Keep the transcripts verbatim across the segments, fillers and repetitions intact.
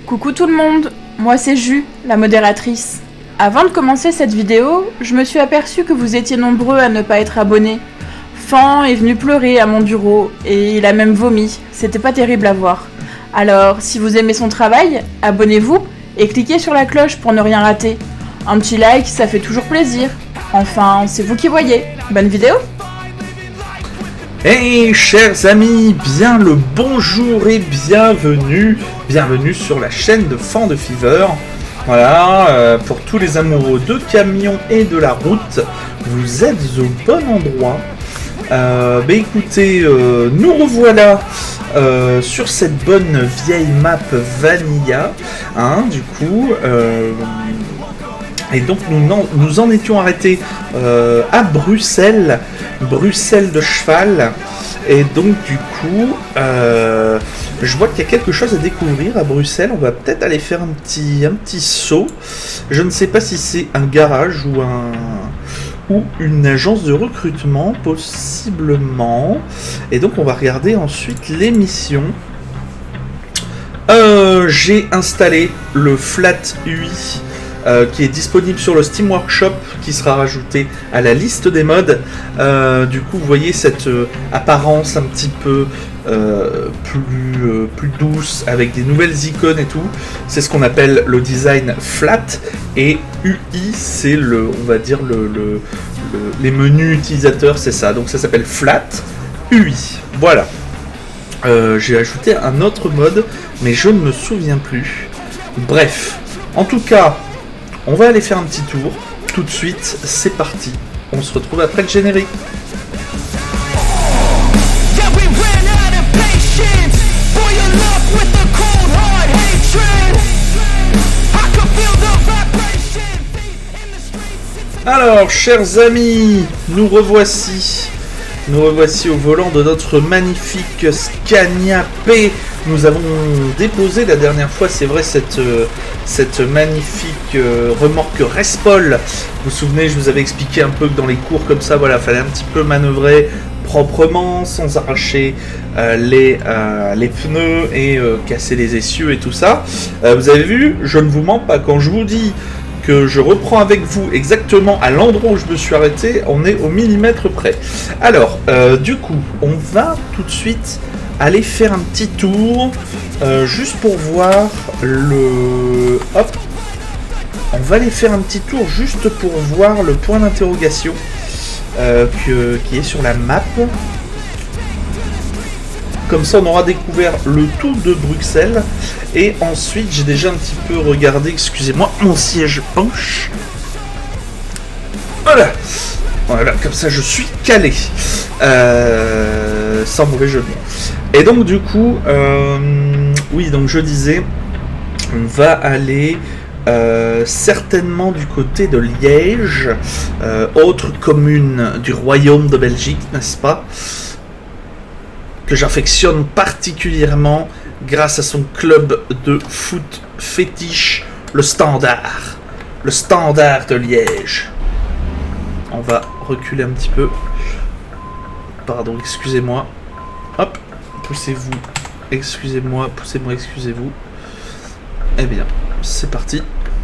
Coucou tout le monde, moi c'est Ju, la modératrice. Avant de commencer cette vidéo, je me suis aperçue que vous étiez nombreux à ne pas être abonnés. Fan est venu pleurer à mon bureau et il a même vomi, c'était pas terrible à voir. Alors, si vous aimez son travail, abonnez-vous et cliquez sur la cloche pour ne rien rater. Un petit like, ça fait toujours plaisir. Enfin, c'est vous qui voyez. Bonne vidéo! Hey chers amis, bien le bonjour et bienvenue, bienvenue sur la chaîne de Fan de Fever. Voilà, euh, pour tous les amoureux de camions et de la route, vous êtes au bon endroit. Euh, bah écoutez, euh, nous revoilà euh, sur cette bonne vieille map Vanilla, hein, du coup... Euh, Et donc nous en, nous en étions arrêtés euh, à Bruxelles, Bruxelles de cheval. Et donc du coup, euh, je vois qu'il y a quelque chose à découvrir à Bruxelles. On va peut-être aller faire un petit, un petit saut. Je ne sais pas si c'est un garage ou, un, ou une agence de recrutement, possiblement. Et donc on va regarder ensuite les missions. Euh, j'ai installé le Flat U I. Euh, qui est disponible sur le Steam Workshop, qui sera rajouté à la liste des mods. Euh, du coup, vous voyez cette euh, apparence un petit peu euh, plus, euh, plus douce, avec des nouvelles icônes et tout. C'est ce qu'on appelle le design flat. Et U I, c'est le, on va dire, le, le, le, les menus utilisateurs, c'est ça. Donc ça s'appelle flat U I. Voilà. Euh, j'ai ajouté un autre mode, mais je ne me souviens plus. Bref. En tout cas... on va aller faire un petit tour, tout de suite, c'est parti. On se retrouve après le générique. Alors, chers amis, nous revoici. Nous revoici au volant de notre magnifique Scania P. Nous avons déposé la dernière fois, c'est vrai, cette, euh, cette magnifique euh, remorque Respol. Vous vous souvenez, je vous avais expliqué un peu que dans les cours comme ça, voilà, fallait un petit peu manœuvrer proprement, sans arracher euh, les, euh, les pneus et euh, casser les essieux et tout ça. Euh, vous avez vu, je ne vous mens pas, quand je vous dis que je reprends avec vous exactement à l'endroit où je me suis arrêté, on est au millimètre près. Alors, euh, du coup, on va tout de suite aller faire un petit tour, euh, juste pour voir le... Hop. On va aller faire un petit tour juste pour voir le point d'interrogation euh, que, qui est sur la map. Comme ça, on aura découvert le tout de Bruxelles. Et ensuite, j'ai déjà un petit peu regardé, excusez-moi, mon siège penche. Voilà. Voilà, comme ça, je suis calé. Euh, sans mauvais jeu de mots. Et donc, du coup, euh, oui, donc je disais, on va aller euh, certainement du côté de Liège, euh, autre commune du Royaume de Belgique, n'est-ce pas ? Que j'affectionne particulièrement grâce à son club de foot fétiche, le Standard. Le Standard de Liège. On va reculer un petit peu. Pardon, excusez-moi. Hop, poussez-vous. Excusez-moi, poussez-moi, excusez-vous. Eh bien, c'est parti.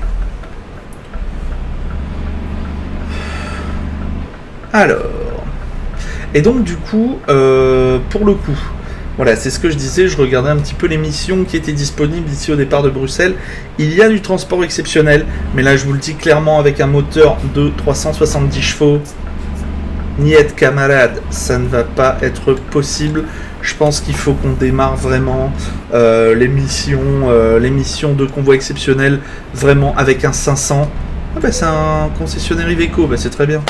Alors... Et donc du coup, euh, pour le coup, voilà, c'est ce que je disais, je regardais un petit peu les missions qui étaient disponibles ici au départ de Bruxelles. Il y a du transport exceptionnel, mais là je vous le dis clairement, avec un moteur de trois cent soixante-dix chevaux, niet camarade, ça ne va pas être possible. Je pense qu'il faut qu'on démarre vraiment euh, les missions, euh, les missions de convoi exceptionnel, vraiment avec un cinq cents. Ah bah c'est un concessionnaire Iveco, bah c'est très bien.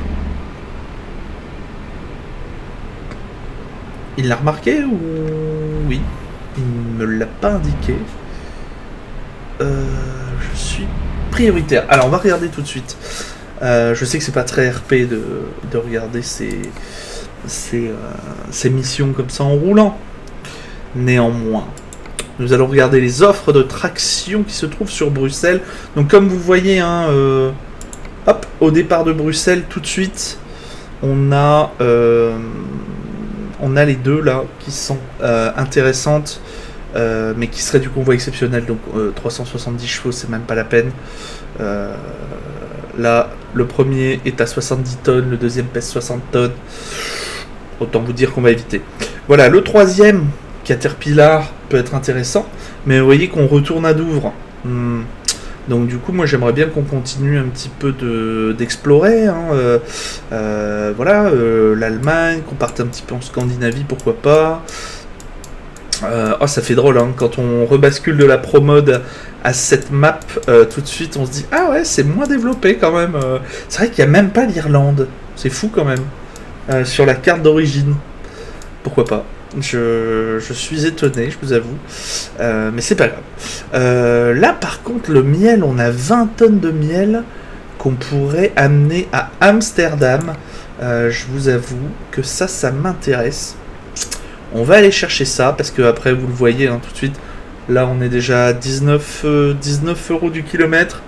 Il l'a remarqué ou... Oui, il ne me l'a pas indiqué. Euh, je suis prioritaire. Alors, on va regarder tout de suite. Euh, je sais que c'est pas très R P de, de regarder ces, ces, euh, ces missions comme ça en roulant. Néanmoins, nous allons regarder les offres de traction qui se trouvent sur Bruxelles. Donc, comme vous voyez, hein, euh, hop, au départ de Bruxelles, tout de suite, on a... Euh, on a les deux là qui sont euh, intéressantes. euh, mais qui serait du convoi exceptionnel, donc euh, trois cent soixante-dix chevaux, c'est même pas la peine. Euh, là, le premier est à soixante-dix tonnes, le deuxième pèse soixante tonnes. Autant vous dire qu'on va éviter. Voilà, le troisième, Caterpillar, peut être intéressant, mais vous voyez qu'on retourne à Douvres. Hmm. Donc du coup, moi j'aimerais bien qu'on continue un petit peu de, d'explorer, hein, euh, euh, voilà, euh, l'Allemagne, qu'on parte un petit peu en Scandinavie, pourquoi pas. Euh, oh, ça fait drôle, hein, quand on rebascule de la Pro Mode à cette map, euh, tout de suite on se dit, ah ouais, c'est moins développé quand même. Euh, c'est vrai qu'il n'y a même pas l'Irlande, c'est fou quand même, euh, sur la carte d'origine. Pourquoi pas? Je, je suis étonné, je vous avoue. Euh, mais c'est pas grave. Euh, là, par contre, le miel, on a vingt tonnes de miel qu'on pourrait amener à Amsterdam. Euh, je vous avoue que ça, ça m'intéresse. On va aller chercher ça, parce que après, vous le voyez, hein, tout de suite. Là, on est déjà à dix-neuf, euh, dix-neuf euros du kilomètre.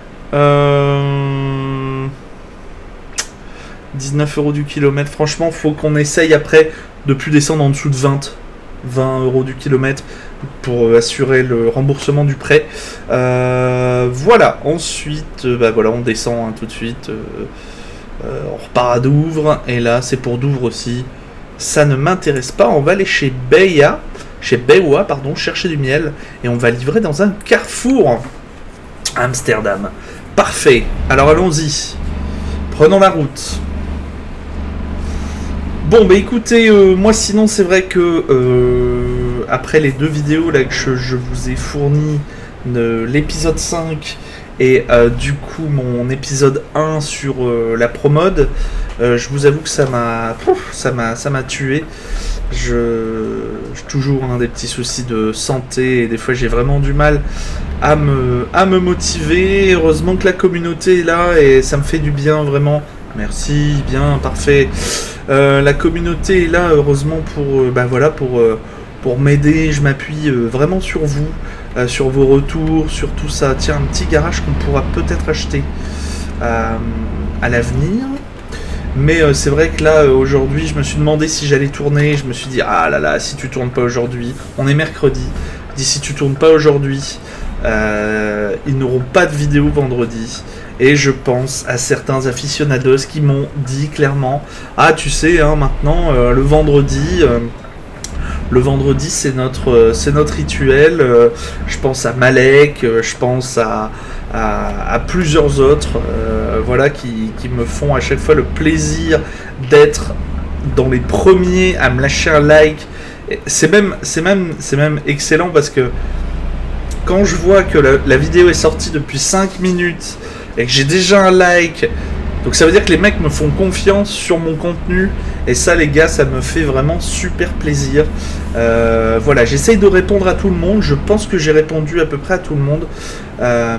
Euh... dix-neuf euros du kilomètre. Franchement, faut qu'on essaye après de plus descendre en dessous de vingt euros du kilomètre pour euh, assurer le remboursement du prêt. Euh, voilà, ensuite, euh, bah voilà, on descend hein, tout de suite. Euh, euh, on repart à Douvres, et là, c'est pour Douvres aussi. Ça ne m'intéresse pas. On va aller chez Beya, chez Bewa, pardon, chercher du miel, et on va livrer dans un carrefour à Amsterdam. Parfait. Alors allons-y. Prenons la route. Bon, bah écoutez, euh, moi sinon c'est vrai que euh, après les deux vidéos là que je, je vous ai fourni, l'épisode cinq et euh, du coup mon épisode un sur euh, la Pro Mode, euh, je vous avoue que ça m'a ça m'a ça m'a tué. Je j'ai toujours hein, des petits soucis de santé et des fois j'ai vraiment du mal à me, à me motiver. Heureusement que la communauté est là et ça me fait du bien vraiment. Merci, bien, parfait. Euh, la communauté est là, heureusement, pour, euh, bah voilà, pour, euh, pour m'aider. Je m'appuie euh, vraiment sur vous, euh, sur vos retours, sur tout ça. Tiens, un petit garage qu'on pourra peut-être acheter euh, à l'avenir. Mais euh, c'est vrai que là, euh, aujourd'hui, je me suis demandé si j'allais tourner. Je me suis dit, ah là là, si tu tournes pas aujourd'hui, on est mercredi. Je dis, si tu tournes pas aujourd'hui, euh, ils n'auront pas de vidéo vendredi. Et je pense à certains aficionados qui m'ont dit clairement, ah tu sais, hein, maintenant euh, le vendredi, euh, le vendredi c'est notre, euh, c'est notre rituel. Euh, je pense à Malek, euh, je pense à, à, à plusieurs autres, euh, voilà, qui, qui me font à chaque fois le plaisir d'être dans les premiers à me lâcher un like. C'est même, c'est même, c'est même excellent parce que quand je vois que la, la vidéo est sortie depuis cinq minutes et que j'ai déjà un like, donc ça veut dire que les mecs me font confiance sur mon contenu, et ça les gars, ça me fait vraiment super plaisir. Euh, voilà, j'essaye de répondre à tout le monde, je pense que j'ai répondu à peu près à tout le monde. Euh,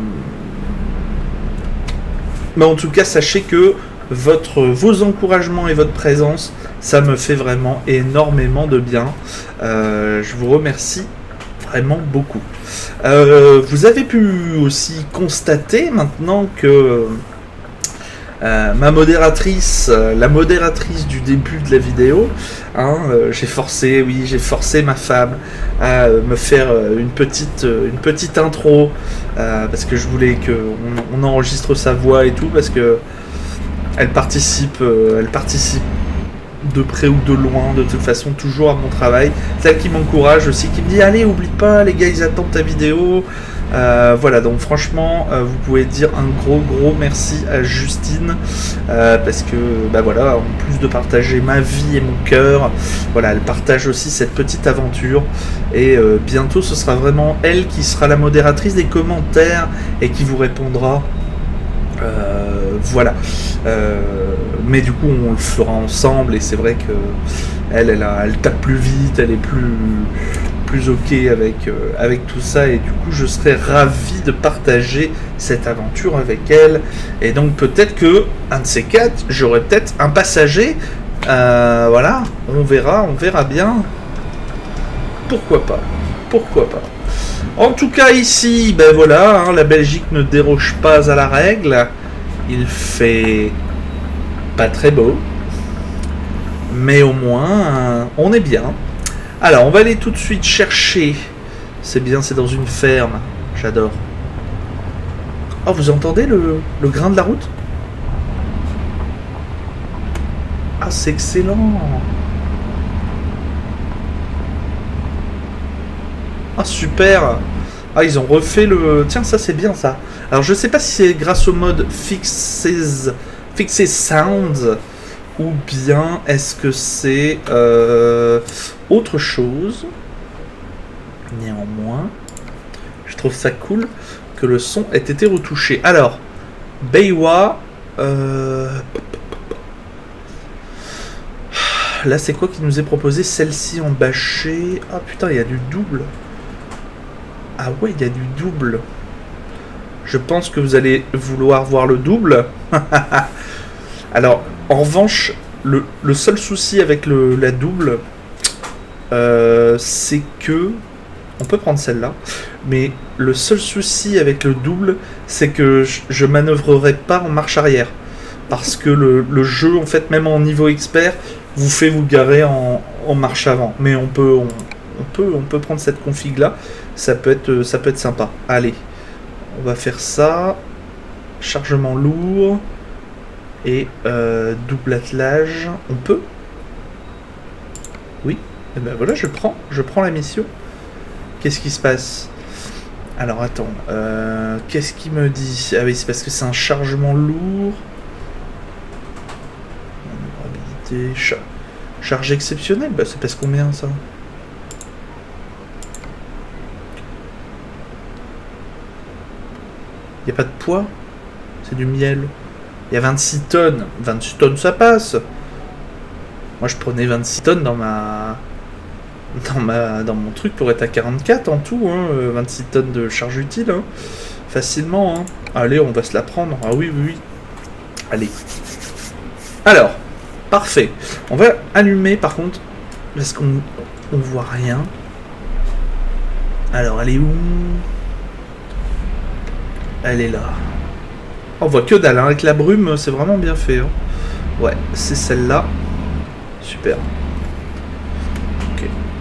mais en tout cas, sachez que votre, vos encouragements et votre présence, ça me fait vraiment énormément de bien. Euh, je vous remercie vraiment beaucoup. Euh, vous avez pu aussi constater maintenant que euh, ma modératrice, euh, la modératrice du début de la vidéo, hein, euh, j'ai forcé, oui, j'ai forcé ma femme à euh, me faire euh, une petite, euh, une petite intro euh, parce que je voulais que on, on enregistre sa voix et tout, parce que elle participe, euh, elle participe de près ou de loin, de toute façon, toujours à mon travail. C'est elle qui m'encourage aussi, qui me dit allez, oublie pas, les gars, ils attendent ta vidéo. Euh, voilà, donc franchement, euh, vous pouvez dire un gros gros merci à Justine, euh, parce que bah voilà, en plus de partager ma vie et mon cœur, voilà, elle partage aussi cette petite aventure, et euh, bientôt ce sera vraiment elle qui sera la modératrice des commentaires et qui vous répondra. Euh, voilà, euh, mais du coup on le fera ensemble, et c'est vrai que elle, elle, a, elle tape plus vite, elle est plus, plus ok avec, euh, avec tout ça, et du coup je serais ravi de partager cette aventure avec elle, et donc peut-être que un de ces quatre, j'aurai peut-être un passager, euh, voilà, on verra, on verra bien, pourquoi pas, pourquoi pas. En tout cas ici, ben voilà, hein, la Belgique ne déroge pas à la règle. Il fait pas très beau, mais au moins euh, on est bien. Alors, on va aller tout de suite chercher. C'est bien, c'est dans une ferme. J'adore. Oh, vous entendez le, le grain de la route? Ah, c'est excellent. Ah, super. Ah, ils ont refait le... Tiens, ça, c'est bien, ça. Alors, je sais pas si c'est grâce au mode Fixes, Fixes Sounds ou bien est-ce que c'est euh, autre chose. Néanmoins, je trouve ça cool que le son ait été retouché. Alors, Beiwa... Euh... Là, c'est quoi qui nous est proposé? Celle-ci en bâché. Ah, putain, il y a du double. Ah ouais, il y a du double. Je pense que vous allez vouloir voir le double. Alors, en revanche, le, le seul souci avec le, la double, euh, c'est que... On peut prendre celle-là. Mais le seul souci avec le double, c'est que je, je manœuvrerai pas en marche arrière. Parce que le, le jeu, en fait, même en niveau expert, vous fait vous garer en, en marche avant. Mais on peut, on, on peut, on peut prendre cette config-là. Ça peut être, ça peut être sympa. Allez, on va faire ça. Chargement lourd. Et euh, double attelage. On peut? Oui. Et ben voilà, je prends, je prends la mission. Qu'est-ce qui se passe? Alors attends, euh, qu'est-ce qu'il me dit? Ah oui, c'est parce que c'est un chargement lourd. Manœuvrabilité, char charge exceptionnelle, bah c'est parce combien ça? Il n'y a pas de poids? C'est du miel. Il y a vingt-six tonnes. vingt-six tonnes, ça passe. Moi, je prenais vingt-six tonnes dans ma... Dans, ma... dans mon truc pour être à quarante-quatre en tout. Hein. vingt-six tonnes de charge utile. Hein. Facilement. Hein. Allez, on va se la prendre. Ah oui, oui, oui. Allez. Alors, parfait. On va allumer, par contre, parce qu'on on voit rien. Alors, elle est où? Elle est là. On voit que dalle, hein. Avec la brume, c'est vraiment bien fait. Hein. Ouais, c'est celle-là. Super. Ok.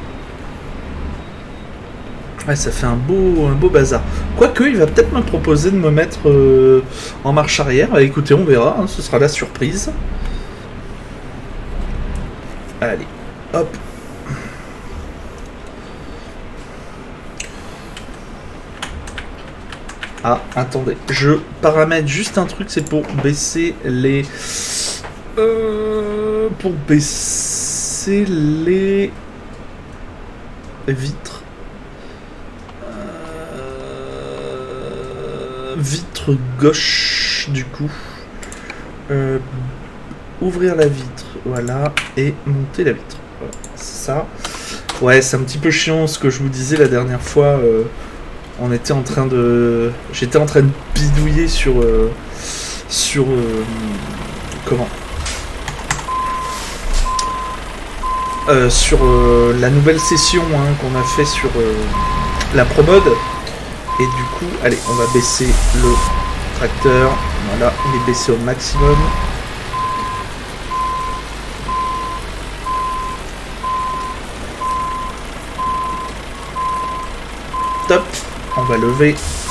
Ouais, ça fait un beau, un beau bazar. Quoique, il va peut-être me proposer de me mettre euh, en marche arrière. Bah, écoutez, on verra. Hein, ce sera la surprise. Allez, hop. Ah, attendez, je paramètre juste un truc, c'est pour baisser les... Euh, pour baisser les vitres. Euh, vitre gauche, du coup. Euh, ouvrir la vitre, voilà, et monter la vitre. Voilà, c'est ça. Ouais, c'est un petit peu chiant ce que je vous disais la dernière fois. Euh, On était en train de... J'étais en train de bidouiller sur... Euh, sur... Euh, comment euh, Sur euh, la nouvelle session hein, qu'on a fait sur euh, la Pro Mode. Et du coup, allez, on va baisser le tracteur. Voilà, il est baissé au maximum. Top. On va lever.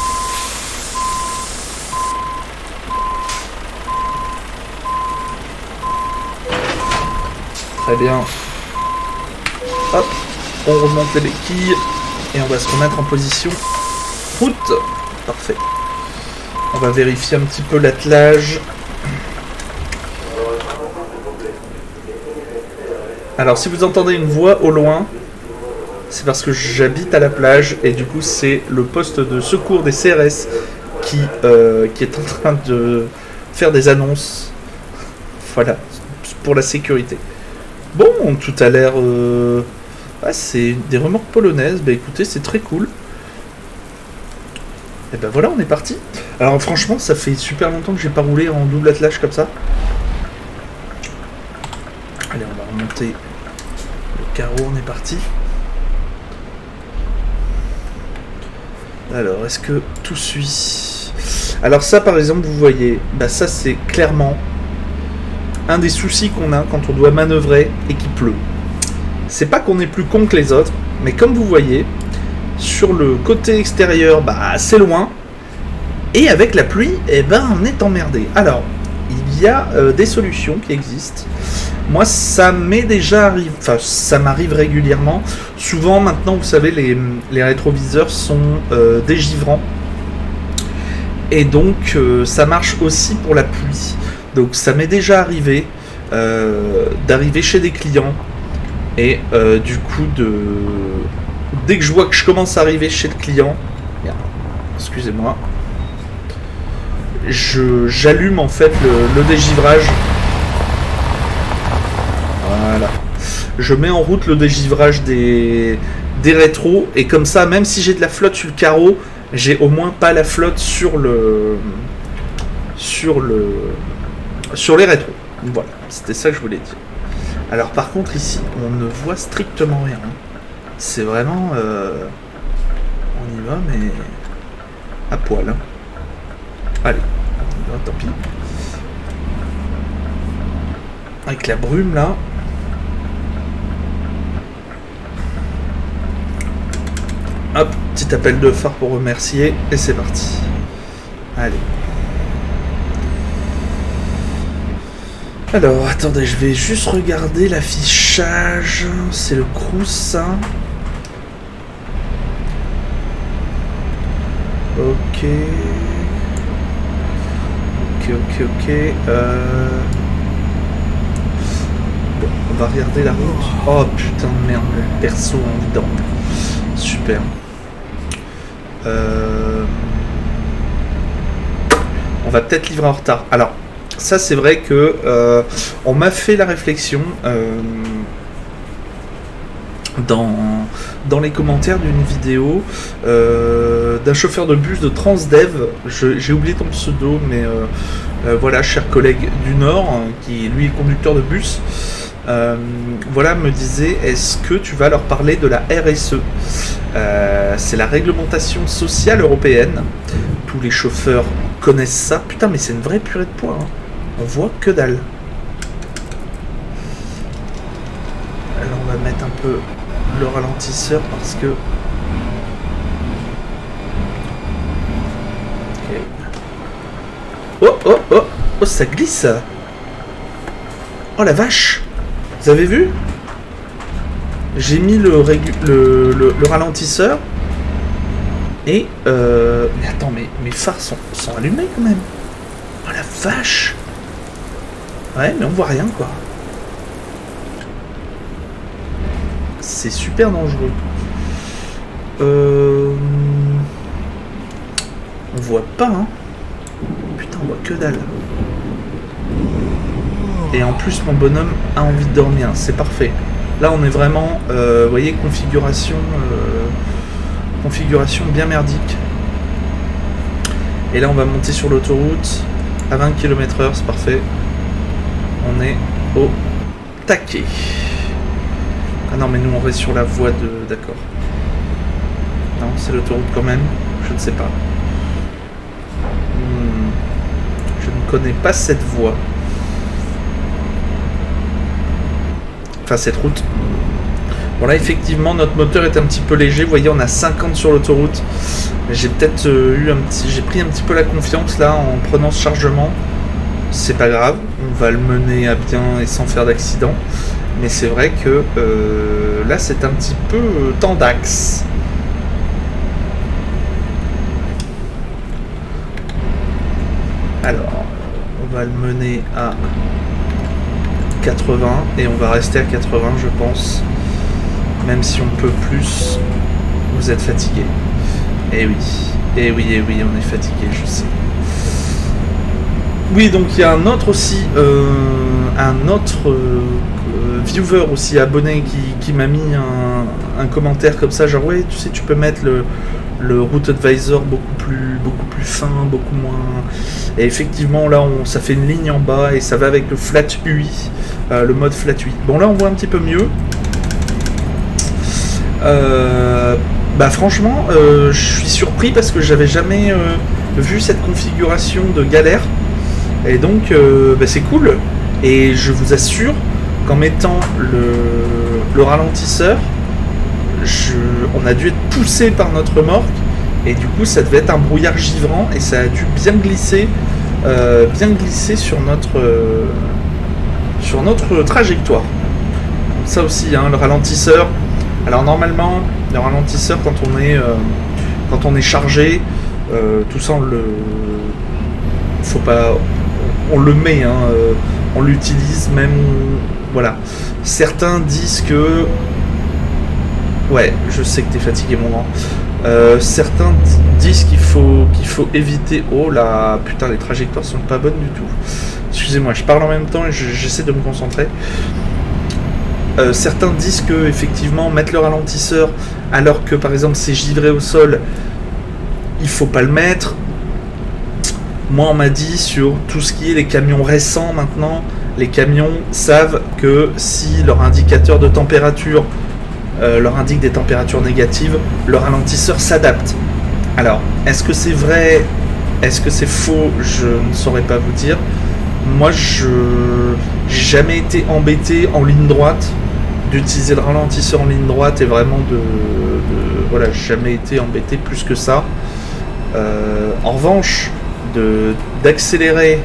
Très bien. Hop. On remonte les béquilles. Et on va se remettre en position. Route. Parfait. On va vérifier un petit peu l'attelage. Alors si vous entendez une voix au loin, c'est parce que j'habite à la plage et du coup c'est le poste de secours des C R S qui, euh, qui est en train de faire des annonces. Voilà, pour la sécurité. Bon, tout a l'air... Euh... Ah, c'est des remorques polonaises. Bah écoutez, c'est très cool. Et ben voilà, on est parti. Alors franchement, ça fait super longtemps que j'ai pas roulé en double attelage comme ça. Allez, on va remonter le carreau, on est parti. Alors, est-ce que tout suit? Alors ça, par exemple, vous voyez, bah ça c'est clairement un des soucis qu'on a quand on doit manœuvrer et qu'il pleut. C'est pas qu'on est plus con que les autres, mais comme vous voyez, sur le côté extérieur, bah c'est loin. Et avec la pluie, eh ben on est emmerdé. Alors, il y a euh, des solutions qui existent. Moi, ça m'est déjà arrivé, enfin ça m'arrive régulièrement. Souvent maintenant, vous savez, les, les rétroviseurs sont euh, dégivrants. Et donc, euh, ça marche aussi pour la pluie. Donc, ça m'est déjà arrivé euh, d'arriver chez des clients. Et euh, du coup, de dès que je vois que je commence à arriver chez le client, excusez-moi, je j'allume en fait le, le dégivrage. Voilà. Je mets en route le dégivrage des, des rétros. Et comme ça, même si j'ai de la flotte sur le carreau, j'ai au moins pas la flotte sur le sur le sur les rétros. Voilà, c'était ça que je voulais dire. Alors par contre ici, on ne voit strictement rien. C'est vraiment euh, on y va mais à poil. Hein. Allez, on y va, tant pis. Avec la brume là. Hop, petit appel de phare pour remercier, et c'est parti. Allez. Alors, attendez, je vais juste regarder l'affichage. C'est le Crous, ça. Ok. Ok, ok, ok. Euh... Bon, on va regarder la route. Oh putain de merde, perso en dedans. Super. Euh... On va peut-être livrer en retard. Alors, ça c'est vrai que euh, on m'a fait la réflexion euh, dans, dans les commentaires d'une vidéo euh, d'un chauffeur de bus de Transdev. J'ai oublié ton pseudo, mais euh, euh, voilà, cher collègue du Nord, hein, qui lui est conducteur de bus. Euh, voilà, me disait, est-ce que tu vas leur parler de la R S E? euh, C'est la réglementation sociale européenne. Tous les chauffeurs connaissent ça. Putain, mais c'est une vraie purée de poids. Hein. On voit que dalle. Alors on va mettre un peu le ralentisseur parce que... Okay. Oh, oh, oh, oh, ça glisse. Oh la vache. Vous avez vu? J'ai mis le, le, le, le ralentisseur. Et... Euh... Mais attends, mais mes phares sont, sont allumés quand même. Oh la vache. Ouais, mais on voit rien, quoi. C'est super dangereux. Euh... On voit pas, hein. Putain, on voit que dalle. Et en plus, mon bonhomme a envie de dormir. C'est parfait. Là, on est vraiment, euh, vous voyez, configuration, euh, configuration bien merdique. Et là, on va monter sur l'autoroute à vingt kilomètres heure. C'est parfait. On est au taquet. Ah non, mais nous, on reste sur la voie de... D'accord. Non, c'est l'autoroute quand même. Je ne sais pas. Hmm. Je ne connais pas cette voie. Enfin, cette route. Bon, là, effectivement, notre moteur est un petit peu léger. Vous voyez, on a cinquante sur l'autoroute. J'ai peut-être euh, eu un petit... J'ai pris un petit peu la confiance, là, en prenant ce chargement. C'est pas grave. On va le mener à bien et sans faire d'accident. Mais c'est vrai que euh, là, c'est un petit peu euh, temps d'axe. Alors, on va le mener à quatre-vingts et on va rester à quatre-vingts, je pense. Même si on peut plus, vous êtes fatigué. Eh oui, eh oui, eh oui, on est fatigué, je sais. Oui, donc il y a un autre aussi, euh, un autre euh, viewer aussi abonné qui, qui m'a mis un, un commentaire comme ça, genre ouais, tu sais, tu peux mettre le, le Route Advisor beaucoup plus, beaucoup plus fin, beaucoup moins. Et effectivement, là, on, ça fait une ligne en bas et ça va avec le Flat U I, euh, le mode Flat U I. Bon, là, on voit un petit peu mieux. Euh, bah, franchement, euh, je suis surpris parce que j'avais jamais euh, vu cette configuration de galère. Et donc, euh, bah, c'est cool. Et je vous assure qu'en mettant le, le ralentisseur, je, on a dû être poussé par notre remorque, et du coup ça devait être un brouillard givrant, et ça a dû bien glisser, euh, bien glisser sur notre, euh, sur notre trajectoire. Ça aussi, hein, le ralentisseur. Alors normalement, le ralentisseur quand on est, euh, quand on est chargé, euh, tout ça on le, faut pas, on, on le met, hein, euh, on l'utilise même, voilà. Certains disent que, ouais, je sais que t'es fatigué mon grand. Euh, certains disent qu'il faut qu'il faut éviter. Oh là, putain, les trajectoires sont pas bonnes du tout. Excusez-moi, je parle en même temps et j'essaie de me concentrer. Euh, certains disent que effectivement mettre le ralentisseur alors que par exemple c'est givré au sol, il faut pas le mettre. Moi on m'a dit sur tout ce qui est les camions récents maintenant, les camions savent que si leur indicateur de température euh, leur indique des températures négatives, le ralentisseur s'adapte. Alors est-ce que c'est vrai, est-ce que c'est faux, je ne saurais pas vous dire. Moi je j'ai jamais été embêté en ligne droite d'utiliser le ralentisseur en ligne droite et vraiment de, de voilà, j'ai jamais été embêté plus que ça. Euh, en revanche, de d'accélérer,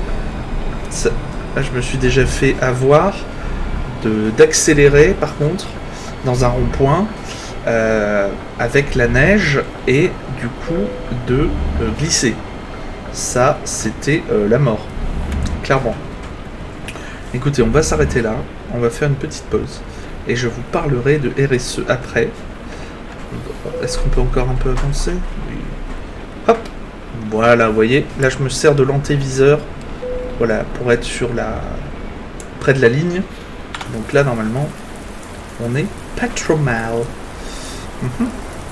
là je me suis déjà fait avoir, de d'accélérer par contre dans un rond-point euh, avec la neige et du coup de euh, glisser. Ça, c'était euh, la mort, clairement. Écoutez, on va s'arrêter là, on va faire une petite pause et je vous parlerai de R S E après. Est-ce qu'on peut encore un peu avancer? Oui. Hop, voilà, vous voyez, là je me sers de l'antéviseur, voilà, pour être sur la près de la ligne. Donc là normalement, on est pas trop mal. Mm-hmm.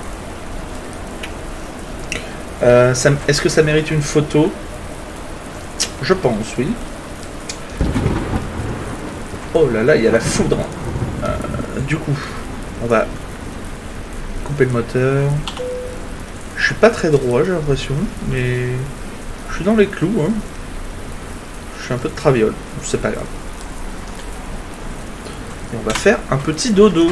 euh, Est-ce que ça mérite une photo? Je pense, oui. Oh là là, il y a la foudre. Euh, du coup, on va couper le moteur. Je suis pas très droit, j'ai l'impression, mais je suis dans les clous. Hein. Je suis un peu de traviole, c'est pas grave. Et on va faire un petit dodo.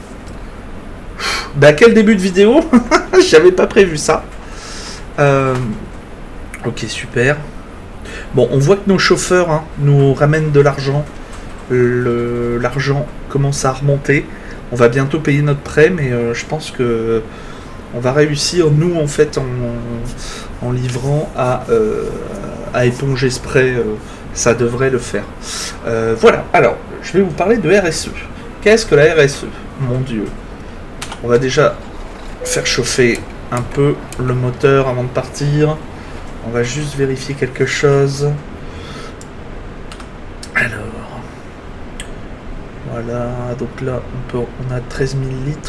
Bah quel début de vidéo. J'avais pas prévu ça. Euh... Ok, super. Bon, on voit que nos chauffeurs hein, nous ramènent de l'argent. L'argent commence à remonter. On va bientôt payer notre prêt, mais euh, je pense que on va réussir, nous, en fait, en, en livrant à, euh, à éponger ce prêt. Euh, ça devrait le faire. Euh, voilà. Alors, je vais vous parler de R S E. Qu'est-ce que la R S E? Mon Dieu. On va déjà faire chauffer un peu le moteur avant de partir. On va juste vérifier quelque chose. Alors, voilà, donc là, on, peut, on a treize mille litres,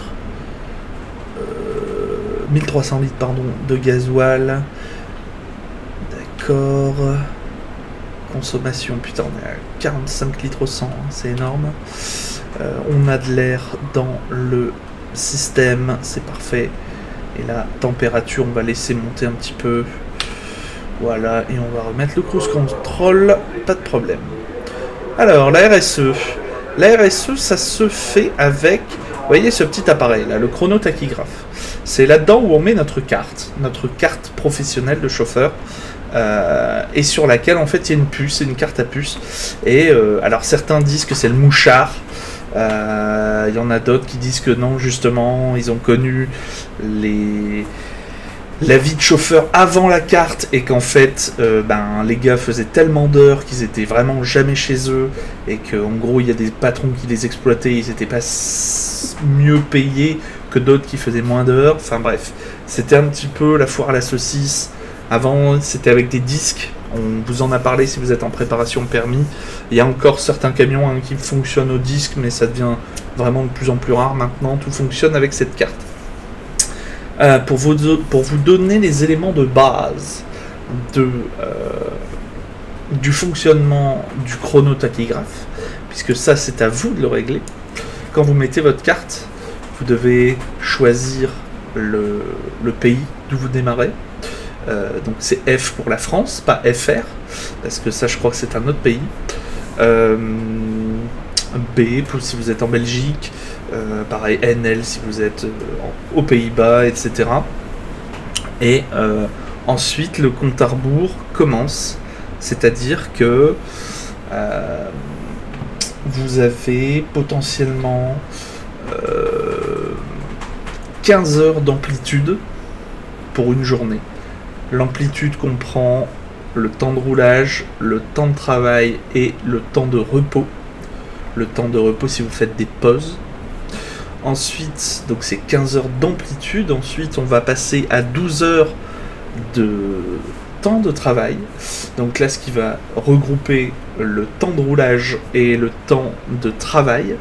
euh, mille trois cents litres, pardon, de gasoil. D'accord. Consommation, putain, on est à quarante-cinq litres au cent, hein, c'est énorme. Euh, on a de l'air dans le système, c'est parfait. Et la température, on va laisser monter un petit peu. Voilà, et on va remettre le cruise control, pas de problème. Alors, la R S E. La R S E, ça se fait avec, vous voyez ce petit appareil là, le chronotachygraphe. C'est là-dedans où on met notre carte, notre carte professionnelle de chauffeur, euh, et sur laquelle en fait il y a une puce, c'est une carte à puce. Et euh, alors certains disent que c'est le mouchard, il euh, y en a d'autres qui disent que non, justement, ils ont connu les... la vie de chauffeur avant la carte et qu'en fait euh, ben, les gars faisaient tellement d'heures qu'ils étaient vraiment jamais chez eux et qu'en gros il y a des patrons qui les exploitaient, ils n'étaient pas mieux payés que d'autres qui faisaient moins d'heures. Enfin bref, c'était un petit peu la foire à la saucisse. Avant c'était avec des disques, on vous en a parlé si vous êtes en préparation permis. Il y a encore certains camions hein, qui fonctionnent au disque, mais ça devient vraiment de plus en plus rare maintenant. Tout fonctionne avec cette carte. Euh, pour, vous, pour vous donner les éléments de base de, euh, du fonctionnement du chronotachygraphe, puisque ça c'est à vous de le régler. Quand vous mettez votre carte, vous devez choisir le, le pays d'où vous démarrez. Euh, donc c'est F pour la France, pas F R, parce que ça je crois que c'est un autre pays. Euh, B pour si vous êtes en Belgique, euh, pareil N L si vous êtes euh, aux Pays-Bas, et cetera. Et euh, ensuite le compte à rebours commence, c'est-à-dire que euh, vous avez potentiellement euh, quinze heures d'amplitude pour une journée. L'amplitude comprend le temps de roulage, le temps de travail et le temps de repos. Le temps de repos si vous faites des pauses. Ensuite, donc c'est quinze heures d'amplitude. Ensuite, on va passer à douze heures de temps de travail. Donc là, ce qui va regrouper le temps de roulage et le temps de travail.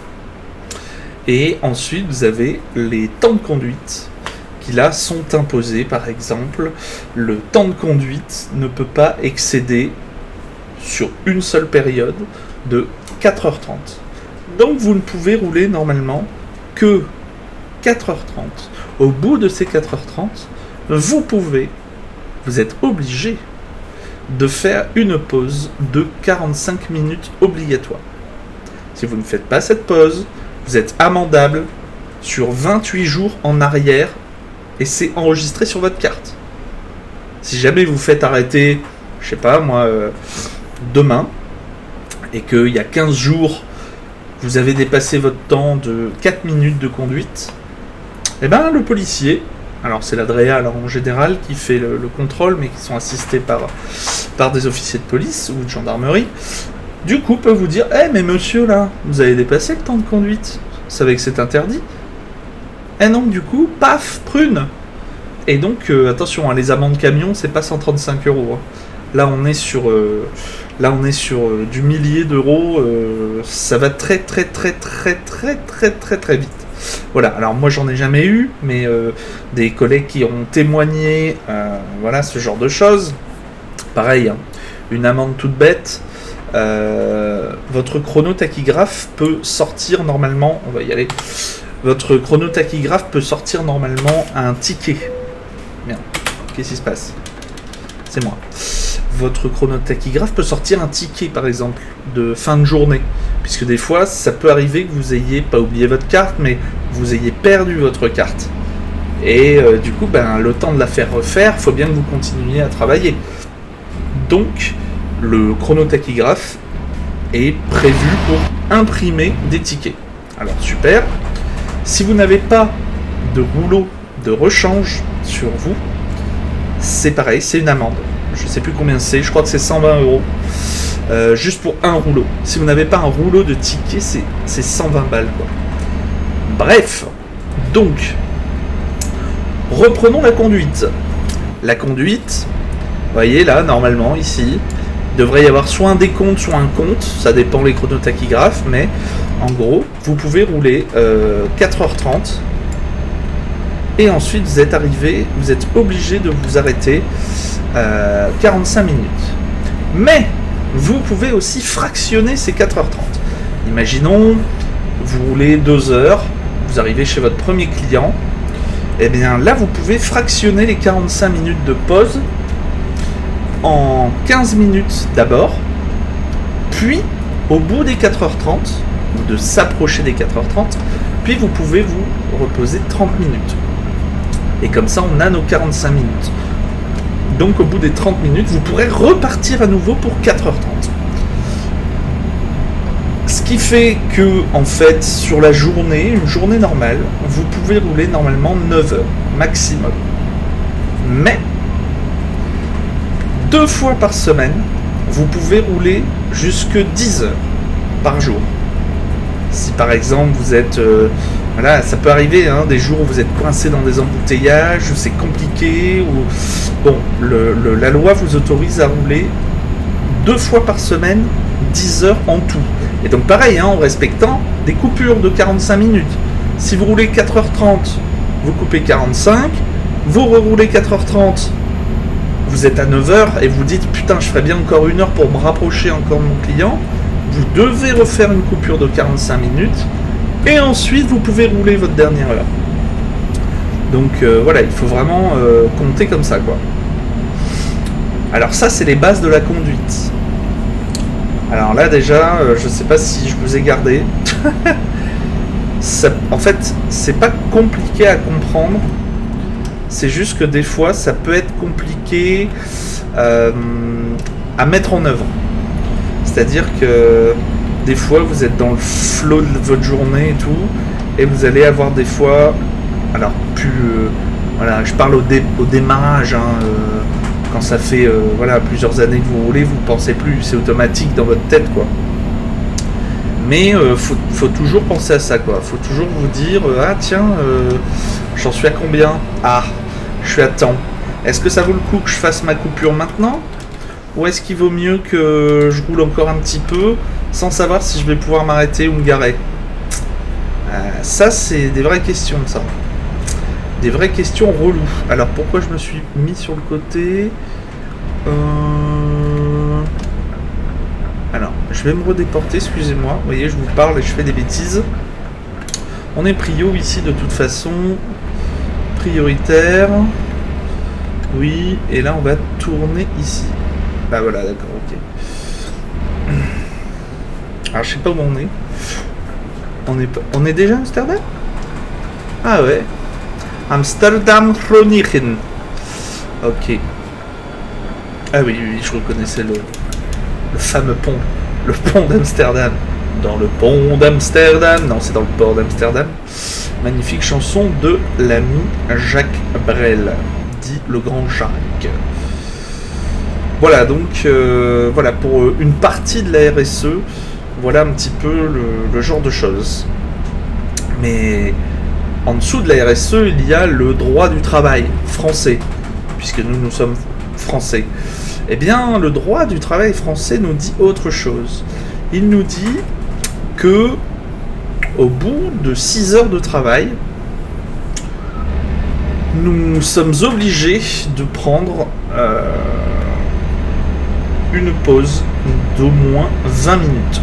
Et ensuite, vous avez les temps de conduite qui là sont imposés. Par exemple, le temps de conduite ne peut pas excéder sur une seule période de quatre heures trente. Donc vous ne pouvez rouler normalement que quatre heures trente. Au bout de ces quatre heures trente, vous pouvez, vous êtes obligé de faire une pause de quarante-cinq minutes obligatoire. Si vous ne faites pas cette pause, vous êtes amendable sur vingt-huit jours en arrière et c'est enregistré sur votre carte. Si jamais vous faites arrêter, je sais pas moi, euh, demain, et qu'il y a quinze jours, vous avez dépassé votre temps de quatre minutes de conduite, et ben le policier, alors c'est la D R E A en général qui fait le, le contrôle, mais qui sont assistés par, par des officiers de police ou de gendarmerie, du coup peut vous dire, eh mais monsieur là, vous avez dépassé le temps de conduite, vous savez que c'est interdit. Et donc du coup, paf, prune. Et donc euh, attention, hein, les amendes camions, c'est pas cent trente-cinq euros. Hein. Là on est sur, euh, là on est sur euh, du millier d'euros. Euh, ça va très très très très très très très très vite. Voilà. Alors moi j'en ai jamais eu, mais euh, des collègues qui ont témoigné, euh, voilà ce genre de choses. Pareil, hein, une amende toute bête. Euh, votre chronotachygraphe peut sortir normalement. On va y aller. Votre chronotachygraphe peut sortir normalement un ticket. Merde, qu'est-ce qui se passe? C'est moi. Votre chronotachygraphe peut sortir un ticket, par exemple, de fin de journée. Puisque des fois, ça peut arriver que vous ayez pas oublié votre carte, mais vous ayez perdu votre carte. Et euh, du coup, ben, le temps de la faire refaire, il faut bien que vous continuiez à travailler. Donc, le chronotachygraphe est prévu pour imprimer des tickets. Alors, super. Si vous n'avez pas de rouleau de rechange sur vous, c'est pareil, c'est une amende. Je ne sais plus combien c'est, je crois que c'est cent vingt euros. Euh, juste pour un rouleau. Si vous n'avez pas un rouleau de tickets, c'est cent vingt balles, quoi. Bref, donc, reprenons la conduite. La conduite, vous voyez là, normalement, ici, il devrait y avoir soit un décompte, soit un compte, ça dépend les chronotachygraphes, mais en gros, vous pouvez rouler euh, quatre heures trente et ensuite vous êtes arrivé, vous êtes obligé de vous arrêter euh, quarante-cinq minutes. Mais vous pouvez aussi fractionner ces quatre heures trente. Imaginons, vous roulez deux heures, vous arrivez chez votre premier client, et bien là vous pouvez fractionner les quarante-cinq minutes de pause en quinze minutes d'abord, puis au bout des quatre heures trente, ou de s'approcher des quatre heures trente, puis vous pouvez vous reposer trente minutes. Et comme ça, on a nos quarante-cinq minutes. Donc au bout des trente minutes, vous pourrez repartir à nouveau pour quatre heures trente. Ce qui fait que, en fait, sur la journée, une journée normale, vous pouvez rouler normalement neuf heures maximum. Mais, deux fois par semaine, vous pouvez rouler jusque dix heures par jour. Si par exemple vous êtes, euh, voilà, ça peut arriver, hein, des jours où vous êtes coincé dans des embouteillages, où c'est compliqué, ou bon, le, le, la loi vous autorise à rouler deux fois par semaine, dix heures en tout. Et donc pareil, hein, en respectant des coupures de quarante-cinq minutes. Si vous roulez quatre heures trente, vous coupez quarante-cinq, vous reroulez quatre heures trente, vous êtes à neuf heures et vous dites putain, je ferais bien encore une heure pour me rapprocher encore de mon client. Vous devez refaire une coupure de quarante-cinq minutes et ensuite vous pouvez rouler votre dernière heure. Donc euh, voilà, il faut vraiment euh, compter comme ça, quoi. Alors ça, c'est les bases de la conduite. Alors là déjà, euh, je sais pas si je vous ai gardé. Ça, en fait, c'est pas compliqué à comprendre. C'est juste que des fois, ça peut être compliqué euh, à mettre en œuvre. C'est-à-dire que des fois, vous êtes dans le flow de votre journée et tout, et vous allez avoir des fois, alors plus, euh, voilà, je parle au, dé, au démarrage, hein, euh, quand ça fait euh, voilà plusieurs années que vous roulez, vous pensez plus, c'est automatique dans votre tête, quoi. Mais euh, faut, faut toujours penser à ça, quoi. Faut toujours vous dire euh, ah tiens, euh, j'en suis à combien? Ah, je suis à temps. Est-ce que ça vaut le coup que je fasse ma coupure maintenant? Ou est-ce qu'il vaut mieux que je roule encore un petit peu sans savoir si je vais pouvoir m'arrêter ou me garer? euh, Ça, c'est des vraies questions, ça. Des vraies questions reloues. Alors, pourquoi je me suis mis sur le côté euh... Alors, je vais me redéporter, excusez-moi. Vous voyez, je vous parle et je fais des bêtises. On est prio ici, de toute façon. Prioritaire. Oui, et là, on va tourner ici. Ah voilà, d'accord, ok. Alors je sais pas où on est. On est, on est déjà à Amsterdam? Ah ouais. Amsterdam Groningen. Ok. Ah oui, oui, je reconnaissais le, le fameux pont. Le pont d'Amsterdam. Dans le pont d'Amsterdam. Non, c'est dans le port d'Amsterdam. Magnifique chanson de l'ami Jacques Brel. Dit le grand Jacques. Voilà, donc euh, voilà pour une partie de la R S E, voilà un petit peu le, le genre de choses. Mais en dessous de la R S E, il y a le droit du travail français, puisque nous, nous sommes français. Eh bien, le droit du travail français nous dit autre chose. Il nous dit que au bout de six heures de travail, nous sommes obligés de prendre euh, une pause d'au moins vingt minutes.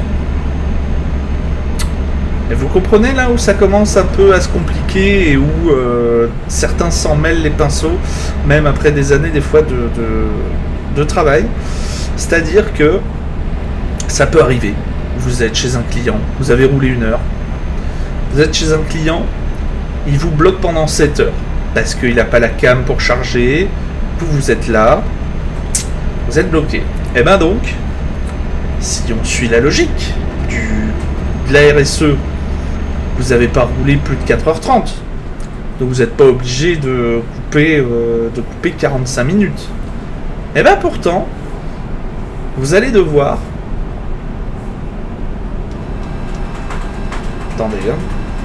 Et vous comprenez là où ça commence un peu à se compliquer et où euh, certains s'en mêlent les pinceaux, même après des années des fois de, de, de travail. C'est-à-dire que ça peut arriver. Vous êtes chez un client, vous avez roulé une heure, vous êtes chez un client, il vous bloque pendant sept heures parce qu'il n'a pas la cam pour charger, vous vous êtes là, vous êtes bloqué. Et ben donc, si on suit la logique du, de la R S E, vous n'avez pas roulé plus de quatre heures trente. Donc vous n'êtes pas obligé de couper, euh, de couper quarante-cinq minutes. Et bien pourtant, vous allez devoir... Attendez, hein.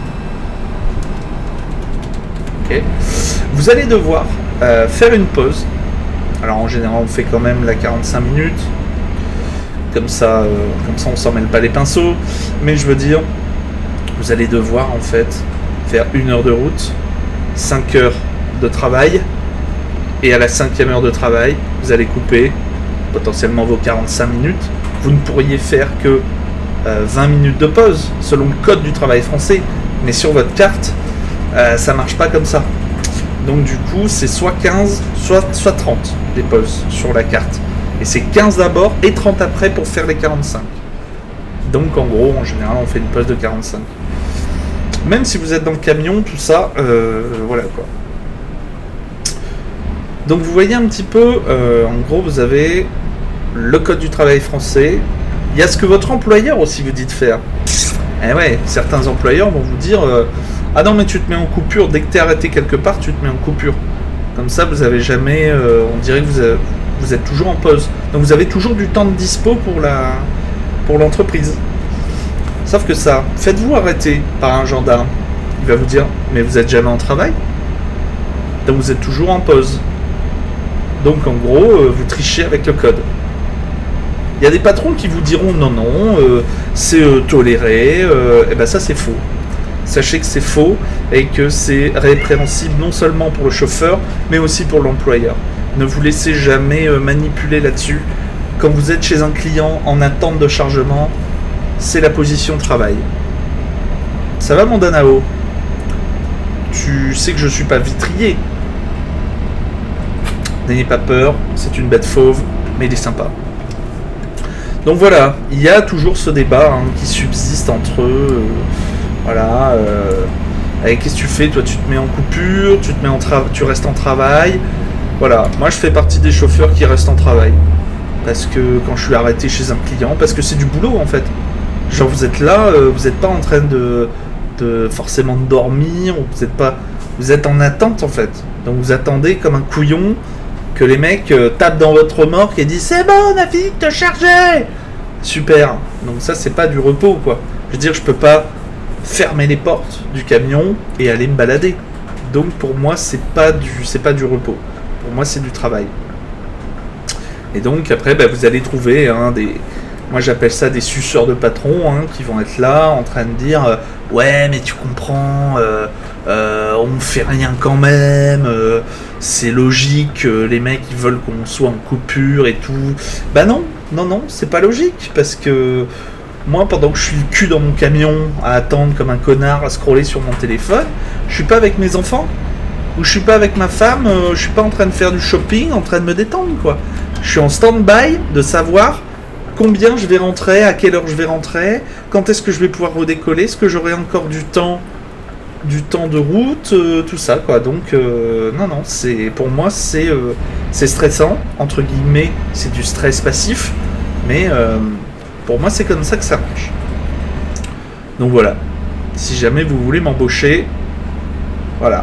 Ok. Vous allez devoir euh, faire une pause. Alors en général on fait quand même la quarante-cinq minutes. Comme ça, euh, comme ça on s'en mêle pas les pinceaux. Mais je veux dire, vous allez devoir en fait faire une heure de route, cinq heures de travail. Et à la cinquième heure de travail, vous allez couper potentiellement vos quarante-cinq minutes. Vous ne pourriez faire que euh, vingt minutes de pause selon le code du travail français. Mais sur votre carte, euh, ça marche pas comme ça. Donc du coup, c'est soit quinze, soit, soit trente les pauses sur la carte. Et c'est quinze d'abord et trente après pour faire les quarante-cinq. Donc en gros, en général, on fait une pause de quarante-cinq. Même si vous êtes dans le camion, tout ça, euh, voilà quoi. Donc vous voyez un petit peu, euh, en gros, vous avez le code du travail français. Il y a ce que votre employeur aussi vous dit de faire. Et ouais, certains employeurs vont vous dire... Euh, ah non, mais tu te mets en coupure, dès que tu es arrêté quelque part, tu te mets en coupure. Comme ça, vous avez jamais... Euh, on dirait que vous, avez, vous êtes toujours en pause. Donc vous avez toujours du temps de dispo pour la pour l'entreprise. Sauf que ça, faites-vous arrêter par un gendarme. Il va vous dire, mais vous êtes jamais en travail? Donc vous êtes toujours en pause. Donc en gros, euh, vous trichez avec le code. Il y a des patrons qui vous diront, non, non, euh, c'est euh, toléré. Euh, et ben ça, c'est faux. Sachez que c'est faux et que c'est répréhensible non seulement pour le chauffeur, mais aussi pour l'employeur. Ne vous laissez jamais manipuler là-dessus. Quand vous êtes chez un client en attente de chargement, c'est la position travail. Ça va mon Danao? Tu sais que je suis pas vitrier. N'ayez pas peur, c'est une bête fauve, mais il est sympa. Donc voilà, il y a toujours ce débat hein, qui subsiste entre eux. Euh, voilà. Euh, avec qu'est-ce que tu fais? Toi, tu te mets en coupure, tu te mets en tra tu restes en travail. Voilà. Moi, je fais partie des chauffeurs qui restent en travail. Parce que quand je suis arrêté chez un client, parce que c'est du boulot en fait. Genre vous êtes là, euh, vous n'êtes pas en train de, de forcément de dormir, vous êtes pas, vous êtes en attente en fait. Donc vous attendez comme un couillon que les mecs euh, tapent dans votre remorque et disent c'est bon, on a fini de te charger. Super. Donc ça c'est pas du repos quoi. Je veux dire je peux pas fermer les portes du camion et aller me balader. Donc pour moi c'est pas du, c'est pas du repos. Pour moi c'est du travail. Et donc après bah, vous allez trouver hein, des, moi j'appelle ça des suceurs de patron hein, qui vont être là en train de dire euh, ouais mais tu comprends, euh, euh, on fait rien quand même, euh, c'est logique, euh, les mecs ils veulent qu'on soit en coupure et tout. Bah non, non non c'est pas logique parce que moi pendant que je suis le cul dans mon camion à attendre comme un connard à scroller sur mon téléphone, je suis pas avec mes enfants ou je suis pas avec ma femme, euh, je suis pas en train de faire du shopping, en train de me détendre quoi. Je suis en stand-by de savoir combien je vais rentrer, à quelle heure je vais rentrer, quand est-ce que je vais pouvoir redécoller, est-ce que j'aurai encore du temps, du temps de route, euh, tout ça quoi. Donc euh, non non, c'est pour moi c'est euh, c'est stressant entre guillemets, c'est du stress passif, mais euh, pour moi c'est comme ça que ça marche. Donc voilà, si jamais vous voulez m'embaucher, voilà.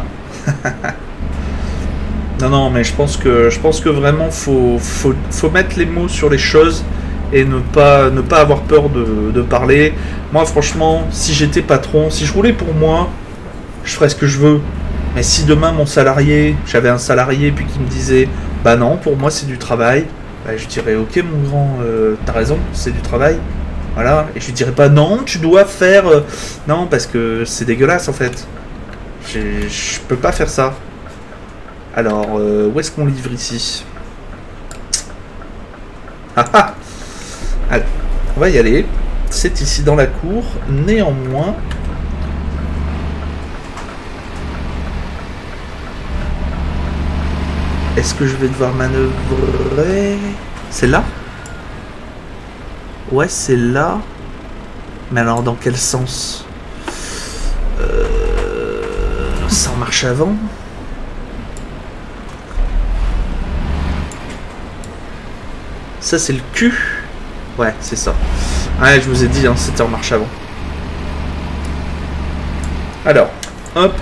Non, non, mais je pense que je pense que vraiment faut, faut, faut mettre les mots sur les choses et ne pas, ne pas avoir peur de, de parler. Moi, franchement, si j'étais patron, si je roulais pour moi, je ferais ce que je veux. Mais si demain mon salarié, j'avais un salarié puis qui me disait, bah non, pour moi c'est du travail, bah, je dirais, ok mon grand, euh, t'as raison, c'est du travail. Voilà, et je lui dirais pas non, tu dois faire, euh... non, parce que c'est dégueulasse en fait. Je peux pas faire ça. Alors, euh, où est-ce qu'on livre ici? Ah ah! Allez, on va y aller. C'est ici dans la cour. Néanmoins... Est-ce que je vais devoir manœuvrer? C'est là? Ouais, c'est là. Mais alors, dans quel sens? Euh... Ça en marche avant? Ça c'est le cul. Ouais c'est ça. Ouais je vous ai dit hein, c'était en marche avant. Alors hop.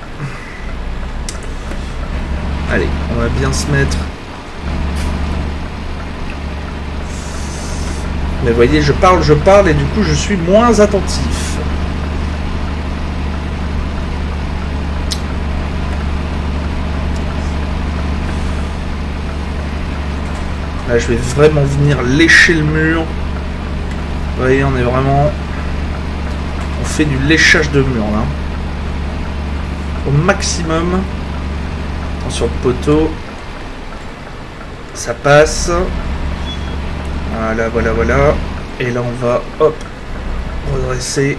Allez on va bien se mettre. Mais vous voyez je parle je parle et du coup je suis moins attentif. Là, je vais vraiment venir lécher le mur. Vous voyez, on est vraiment... On fait du léchage de mur, là. Au maximum. Sur le poteau. Ça passe. Voilà, voilà, voilà. Et là, on va, hop, redresser.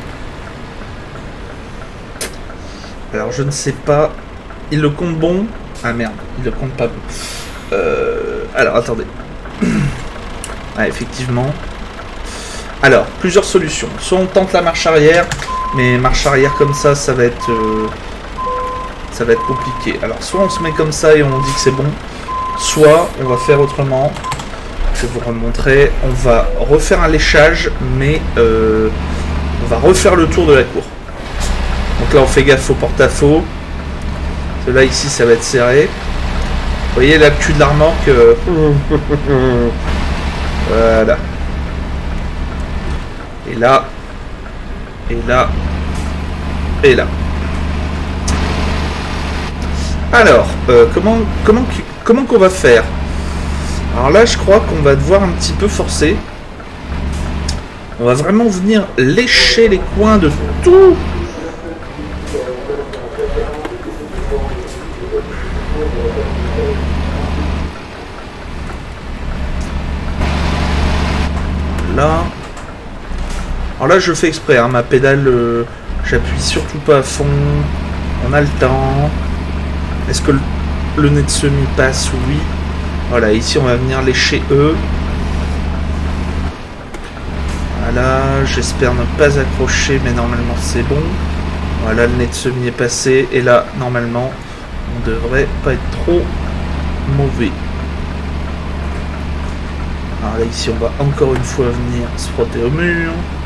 Alors, je ne sais pas. Il le compte bon. Ah, merde. Il le compte pas bon. Euh... Alors, attendez. Ah, effectivement. Alors, plusieurs solutions. Soit on tente la marche arrière, mais marche arrière comme ça, ça va être, euh, ça va être compliqué. Alors, soit on se met comme ça et on dit que c'est bon, soit on va faire autrement. Je vais vous remontrer. On va refaire un léchage, mais euh, on va refaire le tour de la cour. Donc là, on fait gaffe au porte-à-faux. Là, ici, ça va être serré. Vous voyez la cul de la remorque. Euh... Voilà. Et là. Et là. Et là. Alors, euh, comment comment comment qu'on va faire? Alors là, je crois qu'on va devoir un petit peu forcer. On va vraiment venir lécher les coins de tout. Là. Alors là, je fais exprès, hein, ma pédale, euh, j'appuie surtout pas à fond. On a le temps. Est-ce que le, le nez de semi passe? Oui. Voilà, ici on va venir lécher eux. Voilà, j'espère ne pas accrocher, mais normalement c'est bon. Voilà, le nez de semi est passé, et là, normalement, on devrait pas être trop mauvais. Alors là, ici, on va encore une fois venir se frotter au mur.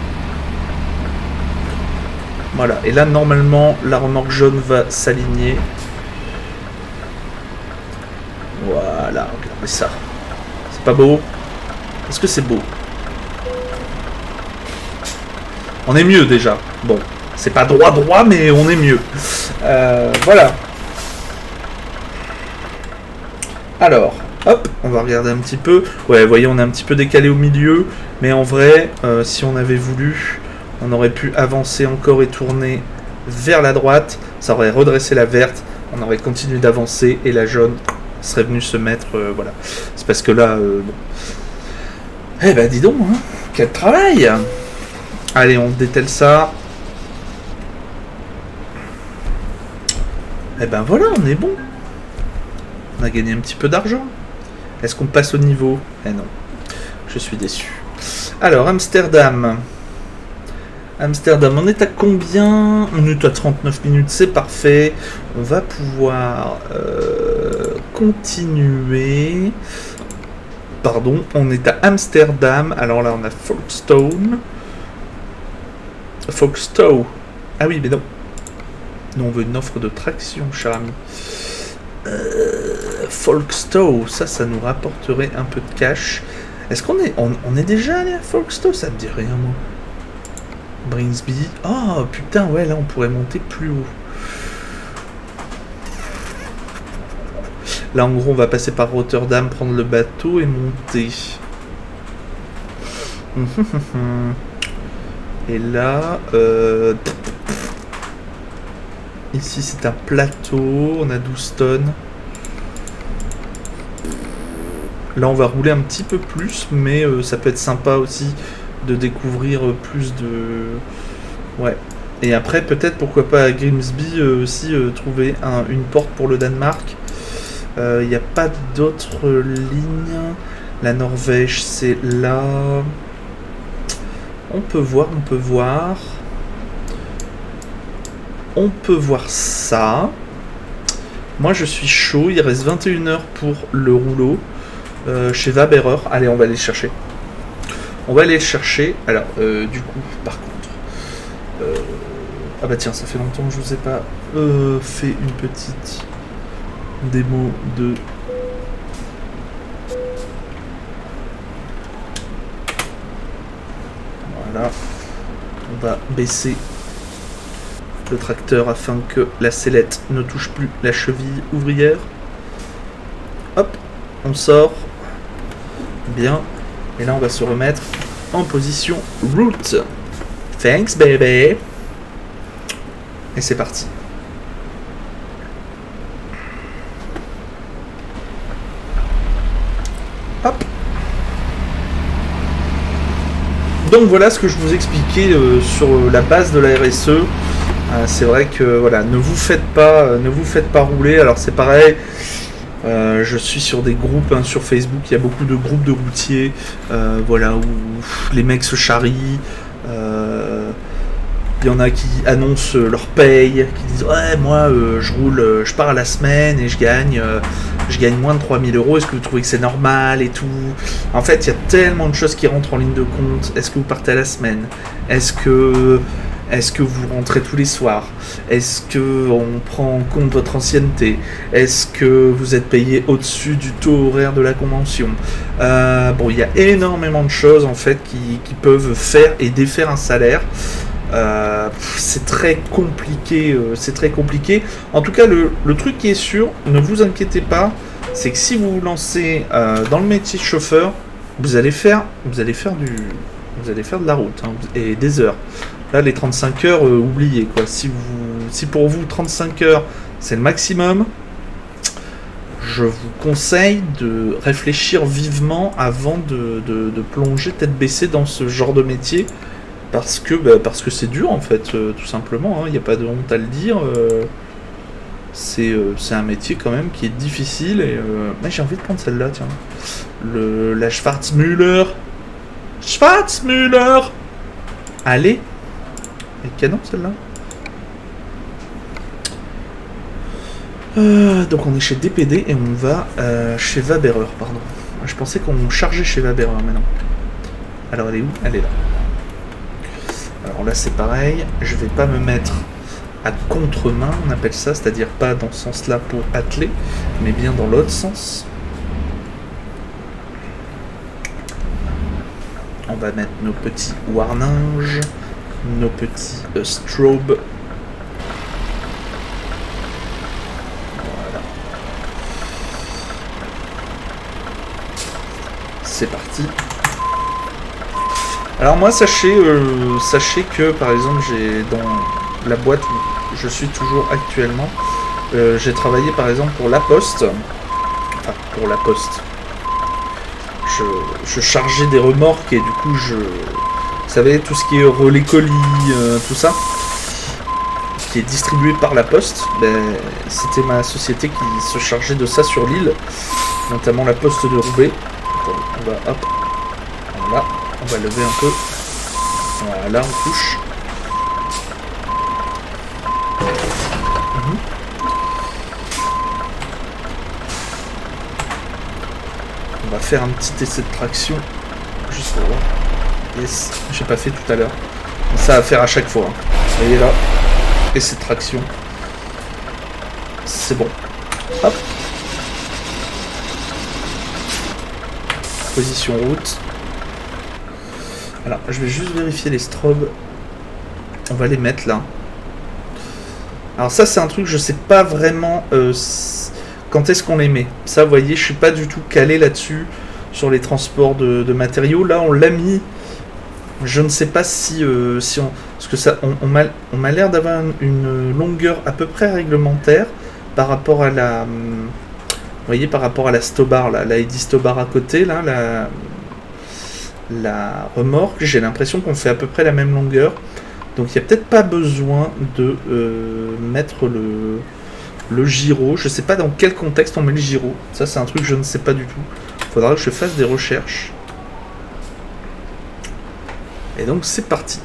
Voilà, et là, normalement, la remorque jaune va s'aligner. Voilà, regardez ça. C'est pas beau? Est-ce que c'est beau? On est mieux, déjà. Bon. C'est pas droit droit, mais on est mieux. Euh, voilà. Alors, hop, on va regarder un petit peu. Ouais, vous voyez, on est un petit peu décalé au milieu. Mais en vrai, euh, si on avait voulu, on aurait pu avancer encore et tourner vers la droite. Ça aurait redressé la verte. On aurait continué d'avancer et la jaune serait venue se mettre... Euh, voilà. C'est parce que là... Euh, bon. Eh ben, dis donc, hein, quel travail! Allez, on dételle ça. Eh ben voilà, on est bon. On a gagné un petit peu d'argent. Est-ce qu'on passe au niveau? Eh non. Je suis déçu. Alors, Amsterdam. Amsterdam, on est à combien? On est à trente-neuf minutes, c'est parfait. On va pouvoir euh, continuer. Pardon, on est à Amsterdam. Alors là, on a Folkestone. Folkestone. Ah oui, mais non. Nous, on veut une offre de traction, cher ami. Euh, Folkestone, ça, ça nous rapporterait un peu de cash. Est-ce qu'on est... On, on est déjà allé à Folkestone? Ça me dit rien, moi. Brinsby. Oh, putain, ouais, là, on pourrait monter plus haut. Là, en gros, on va passer par Rotterdam, prendre le bateau et monter. Et là... Euh... Ici, c'est un plateau. On a douze tonnes. Là, on va rouler un petit peu plus, mais euh, ça peut être sympa aussi de découvrir euh, plus de... Ouais. Et après, peut-être, pourquoi pas à Grimsby euh, aussi euh, trouver un, une porte pour le Danemark. Il euh, n'y a pas d'autres lignes. La Norvège, c'est là. On peut voir, on peut voir. On peut voir ça. Moi, je suis chaud. Il reste vingt et une heures pour le rouleau. Euh, chez Vaberer. Allez, on va aller le chercher. On va aller le chercher. Alors, euh, du coup, par contre... Euh... Ah bah tiens, ça fait longtemps que je vous ai pas euh, fait une petite démo de... Voilà. On va baisser le tracteur afin que la sellette ne touche plus la cheville ouvrière. Hop, on sort. Bien. Et là, on va se remettre en position route. Thanks, baby. Et c'est parti. Hop. Donc voilà ce que je vous expliquais euh, sur la base de la R S E. Euh, c'est vrai que voilà, ne vous faites pas, euh, ne vous faites pas rouler. Alors c'est pareil. Euh, je suis sur des groupes hein, sur Facebook. Il y a beaucoup de groupes de routiers, euh, voilà où les mecs se charrient. Euh, Il y en a qui annoncent leur paye, qui disent ouais moi euh, je roule, euh, je pars à la semaine et je gagne, euh, je gagne moins de trois mille euros. Est-ce que vous trouvez que c'est normal et tout? En fait, il y a tellement de choses qui rentrent en ligne de compte. Est-ce que vous partez à la semaine? Est-ce que Est-ce que vous rentrez tous les soirs? Est-ce que on prend en compte votre ancienneté? Est-ce que vous êtes payé au-dessus du taux horaire de la convention? euh, Bon, il y a énormément de choses en fait qui, qui peuvent faire et défaire un salaire. Euh, c'est très compliqué, euh, c'est très compliqué. En tout cas, le, le truc qui est sûr, ne vous inquiétez pas, c'est que si vous vous lancez euh, dans le métier de chauffeur, vous allez faire, vous allez faire du, vous allez faire de la route hein, et des heures. Là, les trente-cinq heures, euh, oubliez quoi. Si vous, si pour vous trente-cinq heures, c'est le maximum, je vous conseille de réfléchir vivement avant de, de, de plonger tête baissée dans ce genre de métier. Parce que bah, parce que c'est dur en fait, euh, tout simplement, il hein, n'y a pas de honte à le dire. Euh, c'est euh, un métier quand même qui est difficile. Et euh, mais j'ai envie de prendre celle-là, tiens. Le, la Schwarzmüller. Schwarzmüller Allez. Et canon celle-là. Euh, donc on est chez D P D et on va euh, chez Vaberer, pardon. Je pensais qu'on chargeait chez Vaberer maintenant. Alors elle est où? Elle est là. Alors là c'est pareil, je vais pas me mettre à contre-main, on appelle ça, c'est-à-dire pas dans ce sens-là pour atteler, mais bien dans l'autre sens. On va mettre nos petits warninges, nos petits euh, strobes. Voilà. C'est parti. Alors moi, sachez, euh, sachez que par exemple, j'ai dans la boîte où je suis toujours actuellement, euh, j'ai travaillé par exemple pour La Poste. Enfin, pour La Poste. Je, je chargeais des remorques et du coup, je, vous savez, tout ce qui est relais colis, euh, tout ça, qui est distribué par La Poste, ben, c'était ma société qui se chargeait de ça sur l'île, notamment La Poste de Roubaix. Attends, on va, hop, voilà. On va lever un peu. Voilà, on touche. Mmh. On va faire un petit essai de traction. Juste pour voir. Yes, j'ai pas fait tout à l'heure. Ça à faire à chaque fois. Hein. Vous voyez là. Essai de traction. C'est bon. Hop. Position route. Alors, je vais juste vérifier les strobes. On va les mettre là. Alors ça, c'est un truc, je sais pas vraiment euh, quand est-ce qu'on les met. Ça, vous voyez, je suis pas du tout calé là-dessus, sur les transports de, de matériaux. Là, on l'a mis. Je ne sais pas si, euh, si on... Parce que ça, on, on m'a on m'a l'air d'avoir une longueur à peu près réglementaire par rapport à la... Vous voyez, par rapport à la Stobar, là, la Eddy Stobar à côté, là, la... La remorque, j'ai l'impression qu'on fait à peu près la même longueur. Donc il n'y a peut-être pas besoin de euh, mettre le, le gyro. Je sais pas dans quel contexte on met le gyro. Ça c'est un truc que je ne sais pas du tout. Il faudra que je fasse des recherches. Et donc c'est parti.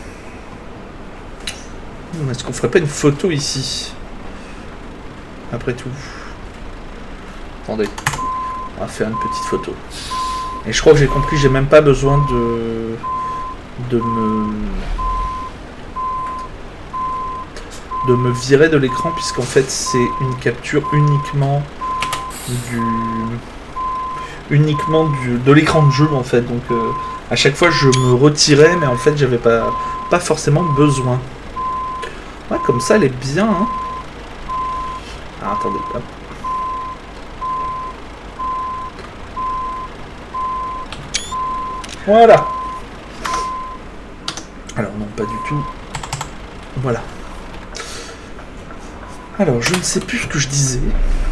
Est-ce qu'on ferait pas une photo ici? Après tout. Attendez. On va faire une petite photo. Et je crois que j'ai compris, j'ai même pas besoin de de me de me virer de l'écran puisqu'en fait c'est une capture uniquement du uniquement du de l'écran de jeu en fait. Donc euh, à chaque fois je me retirais, mais en fait j'avais pas pas forcément besoin. Ouais, comme ça elle est bien. Hein. Ah, attendez. Hop. Voilà. Alors non, pas du tout. Voilà. Alors, je ne sais plus ce que je disais.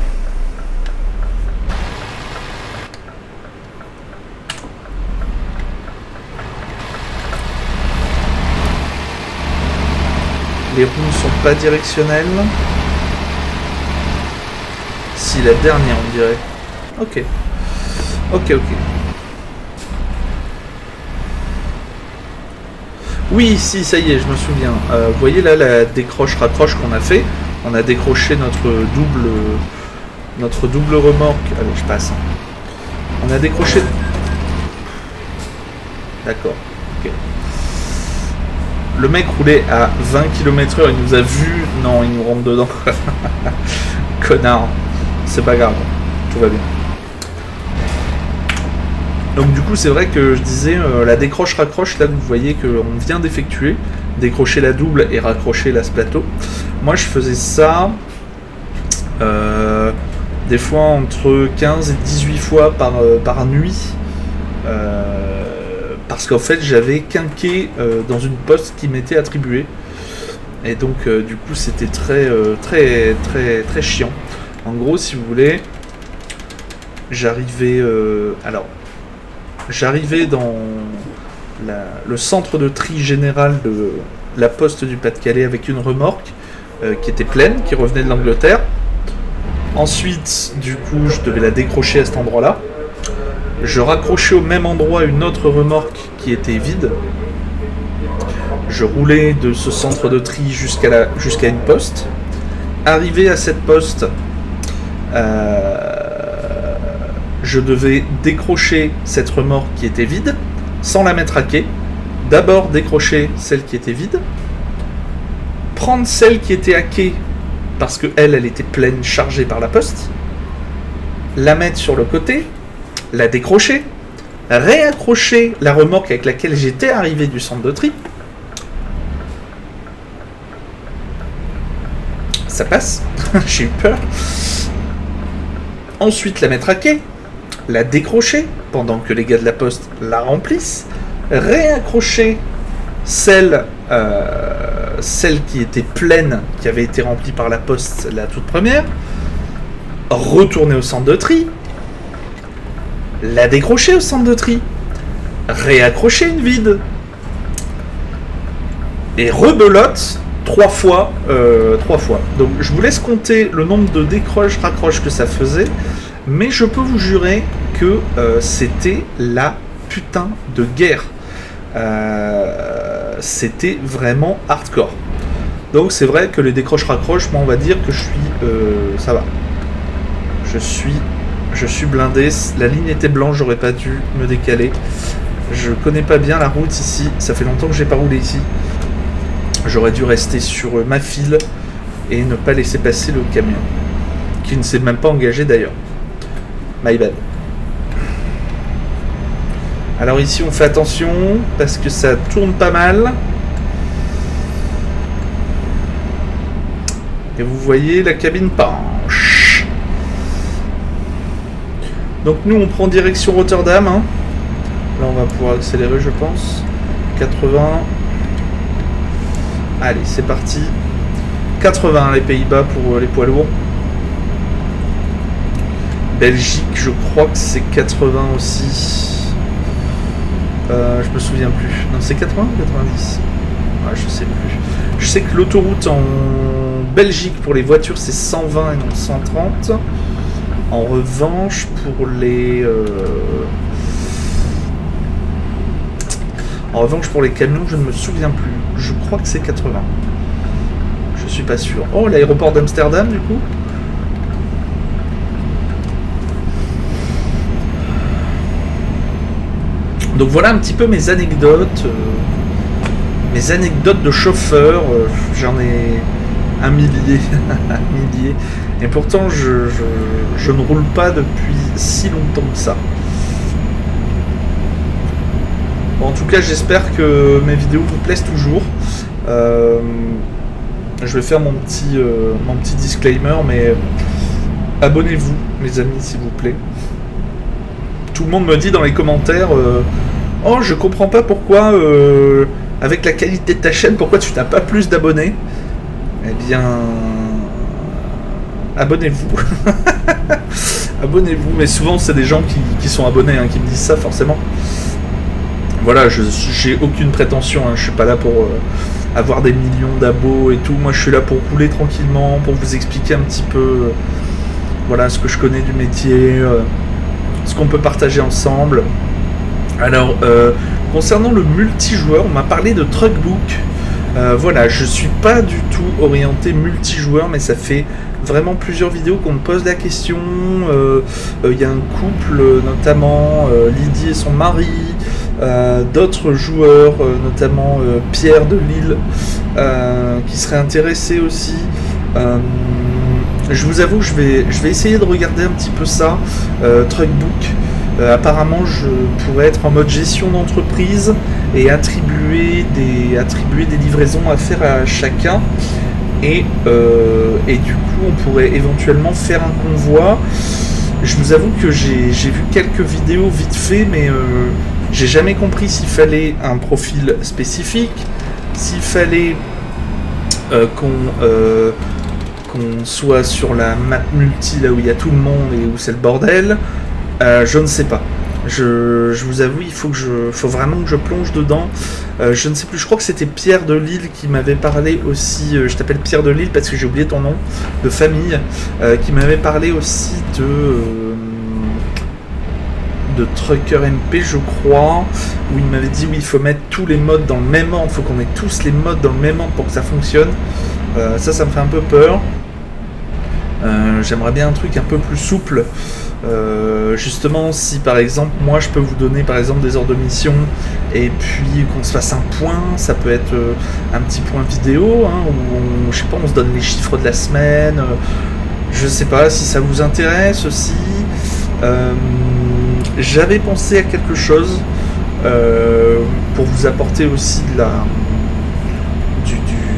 Les roues ne sont pas directionnelles. Si, la dernière, on dirait. Ok. Ok, ok. Oui, si, ça y est, je me souviens. Euh, vous voyez là la décroche-raccroche qu'on a fait. On a décroché notre double notre double remorque. Allez, je passe. On a décroché... D'accord. Ok. Le mec roulait à vingt kilomètres heure, il nous a vu. Non, il nous rentre dedans. Connard. C'est pas grave. Tout va bien. Donc du coup c'est vrai que je disais euh, la décroche-raccroche, là vous voyez qu'on vient d'effectuer, décrocher la double et raccrocher la splato. Moi je faisais ça euh, des fois entre quinze et dix-huit fois par, euh, par nuit, euh, parce qu'en fait j'avais quinqué euh, dans une poste qui m'était attribuée. Et donc euh, du coup c'était très, euh, très très très chiant. En gros si vous voulez, j'arrivais... Euh, alors... J'arrivais dans la, le centre de tri général de la poste du Pas-de-Calais avec une remorque euh, qui était pleine, qui revenait de l'Angleterre. Ensuite, du coup, je devais la décrocher à cet endroit-là. Je raccrochais au même endroit une autre remorque qui était vide. Je roulais de ce centre de tri jusqu'à la, jusqu'à une poste. Arrivé à cette poste, euh, je devais décrocher cette remorque qui était vide, sans la mettre à quai. D'abord décrocher celle qui était vide, prendre celle qui était à quai, parce que elle, elle était pleine, chargée par la poste, la mettre sur le côté, la décrocher, réaccrocher la remorque avec laquelle j'étais arrivé du centre de tri. Ça passe, j'ai eu peur. Ensuite la mettre à quai, la décrocher pendant que les gars de la poste la remplissent, réaccrocher celle, euh, celle qui était pleine, qui avait été remplie par la poste, la toute première, retourner au centre de tri, la décrocher au centre de tri, réaccrocher une vide, et rebelote trois fois, euh, trois fois. Donc je vous laisse compter le nombre de décroches, raccroches que ça faisait, mais je peux vous jurer que euh, c'était la putain de guerre. Euh, c'était vraiment hardcore. Donc c'est vrai que les décroches raccroches, moi on va dire que je suis, euh, ça va. Je suis, je suis blindé. La ligne était blanche, j'aurais pas dû me décaler. Je connais pas bien la route ici. Ça fait longtemps que j'ai pas roulé ici. J'aurais dû rester sur ma file et ne pas laisser passer le camion, qui ne s'est même pas engagé d'ailleurs. My bad. Alors ici on fait attention parce que ça tourne pas mal. Et vous voyez la cabine penche. Donc nous on prend direction Rotterdam. Hein. Là on va pouvoir accélérer je pense. quatre-vingts. Allez, c'est parti. quatre-vingts les Pays-Bas pour les poids lourds. Belgique, je crois que c'est quatre-vingts aussi. Euh, je me souviens plus. Non, c'est quatre-vingts ou quatre-vingt-dix? Ouais, je sais plus. Je sais que l'autoroute en Belgique pour les voitures c'est cent vingt et non cent trente. En revanche, pour les... Euh... En revanche, pour les camions, je ne me souviens plus. Je crois que c'est quatre-vingts. Je suis pas sûr. Oh, l'aéroport d'Amsterdam, du coup. Donc voilà un petit peu mes anecdotes. Euh, mes anecdotes de chauffeur. Euh, J'en ai un millier. un millier. Et pourtant, je, je, je ne roule pas depuis si longtemps que ça. Bon, en tout cas, j'espère que mes vidéos vous plaisent toujours. Euh, je vais faire mon petit, euh, mon petit disclaimer, mais abonnez-vous, mes amis, s'il vous plaît. Tout le monde me dit dans les commentaires euh, oh, je comprends pas pourquoi, euh, avec la qualité de ta chaîne, pourquoi tu n'as pas plus d'abonnés. Eh bien, abonnez-vous. Abonnez-vous, mais souvent, c'est des gens qui, qui sont abonnés hein, qui me disent ça, forcément. Voilà, je j'ai aucune prétention, hein, je suis pas là pour euh, avoir des millions d'abos et tout. Moi, je suis là pour rouler tranquillement, pour vous expliquer un petit peu, euh, voilà, ce que je connais du métier, euh, ce qu'on peut partager ensemble. Alors, euh, concernant le multijoueur, on m'a parlé de Truckbook. Euh, voilà, je suis pas du tout orienté multijoueur, mais ça fait vraiment plusieurs vidéos qu'on me pose la question. Il euh, euh, y a un couple, notamment euh, Lydie et son mari, euh, d'autres joueurs, euh, notamment euh, Pierre de Lille, euh, qui seraient intéressés aussi. Euh, je vous avoue, je vais, je vais essayer de regarder un petit peu ça, euh, Truckbook. Euh, apparemment, je pourrais être en mode gestion d'entreprise et attribuer des, attribuer des livraisons à faire à chacun. Et, euh, et du coup, on pourrait éventuellement faire un convoi. Je vous avoue que j'ai vu quelques vidéos vite fait, mais euh, j'ai jamais compris s'il fallait un profil spécifique, s'il fallait euh, qu'on euh, qu'on soit sur la map multi, là où il y a tout le monde et où c'est le bordel. Euh, je ne sais pas. Je, je vous avoue, il faut que je, faut vraiment que je plonge dedans. Euh, je ne sais plus. Je crois que c'était Pierre de Lille qui m'avait parlé aussi. Euh, je t'appelle Pierre de Lille parce que j'ai oublié ton nom de famille. Euh, qui m'avait parlé aussi de euh, de Trucker M P, je crois, où il m'avait dit oui, il faut mettre tous les modes dans le même ordre, il faut qu'on ait tous les modes dans le même ordre pour que ça fonctionne. Euh, ça, ça me fait un peu peur. Euh, J'aimerais bien un truc un peu plus souple. Euh, justement, si par exemple, moi je peux vous donner par exemple des ordres de mission et puis qu'on se fasse un point, ça peut être euh, un petit point vidéo, hein, où on, je sais pas, on se donne les chiffres de la semaine. Euh, je sais pas si ça vous intéresse aussi. Euh, J'avais pensé à quelque chose euh, pour vous apporter aussi de la du, du,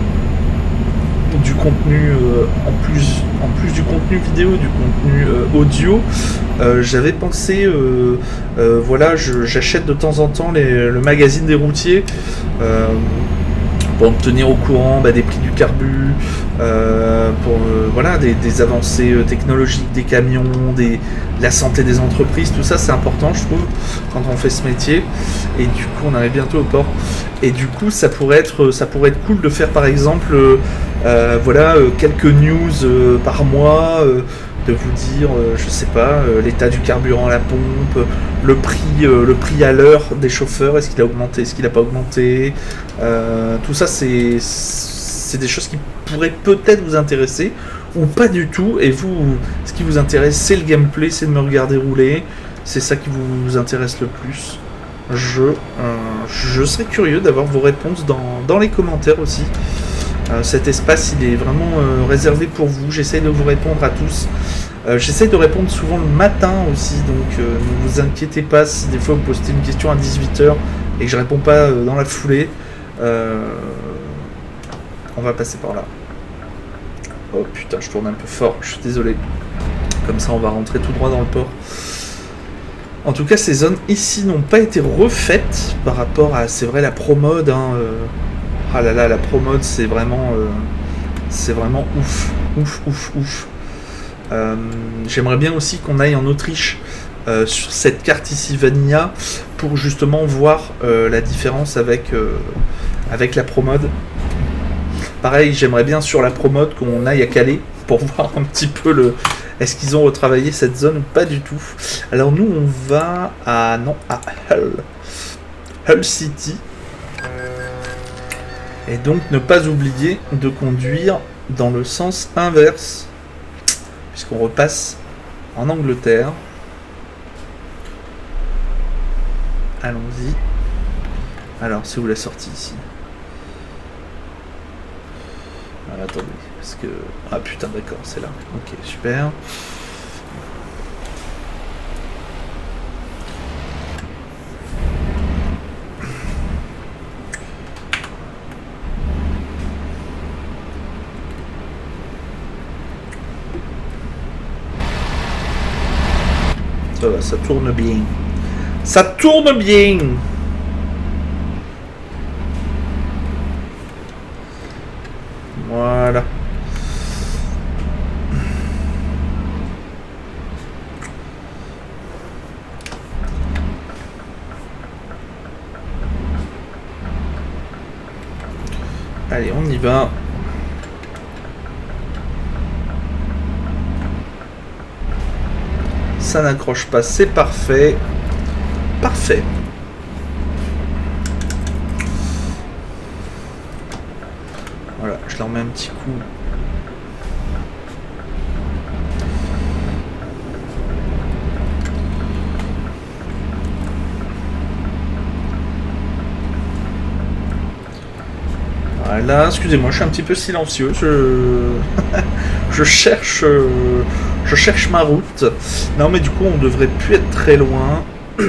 du contenu euh, en plus en plus du contenu vidéo, du contenu euh, audio. Euh, J'avais pensé, euh, euh, voilà, j'achète de temps en temps les, le magazine des routiers. Euh, pour me tenir au courant bah, des prix du carbu, euh, pour euh, voilà, des, des avancées euh, technologiques des camions, des, la santé des entreprises, tout ça c'est important je trouve quand on fait ce métier. Et du coup on arrive bientôt au port. Et du coup ça pourrait être, ça pourrait être cool de faire par exemple euh, euh, voilà, euh, quelques news euh, par mois, euh, de vous dire, euh, je sais pas, euh, l'état du carburant à la pompe, le prix, euh, le prix à l'heure des chauffeurs, est-ce qu'il a augmenté, est-ce qu'il n'a pas augmenté, euh, tout ça c'est c'est des choses qui pourraient peut-être vous intéresser ou pas du tout. Et vous, ce qui vous intéresse, c'est le gameplay, c'est de me regarder rouler, c'est ça qui vous intéresse le plus. Je, euh, je serais curieux d'avoir vos réponses dans, dans les commentaires aussi. Euh, cet espace il est vraiment euh, réservé pour vous, j'essaye de vous répondre à tous. Euh, j'essaye de répondre souvent le matin aussi, donc euh, ne vous inquiétez pas si des fois vous postez une question à dix-huit heures et que je réponds pas euh, dans la foulée. Euh, on va passer par là. Oh putain, je tourne un peu fort, je suis désolé. Comme ça on va rentrer tout droit dans le port. En tout cas ces zones ici n'ont pas été refaites par rapport à, c'est vrai, la pro mode, hein, euh, ah là là, la pro mode c'est vraiment euh, c'est vraiment ouf, ouf, ouf, ouf. Euh, J'aimerais bien aussi qu'on aille en Autriche euh, sur cette carte ici Vanilla pour justement voir euh, la différence avec, euh, avec la pro mode. Pareil, j'aimerais bien sur la pro mode qu'on aille à Calais pour voir un petit peu le... Est-ce qu'ils ont retravaillé cette zone ou pas du tout. Alors nous on va à... non, à Hull. Hull City. Et donc ne pas oublier de conduire dans le sens inverse, puisqu'on repasse en Angleterre. Allons-y. Alors, c'est où la sortie ici? Ah, attendez, parce que... Ah putain, d'accord, c'est là. Ok, super. Ça va, ça tourne bien. Ça tourne bien. Voilà. Allez, on y va. Ça n'accroche pas, c'est parfait. Parfait. Voilà, je leur mets un petit coup. Voilà, excusez-moi, je suis un petit peu silencieux. Je, je cherche, je cherche ma route. Non, mais du coup, on devrait plus être très loin.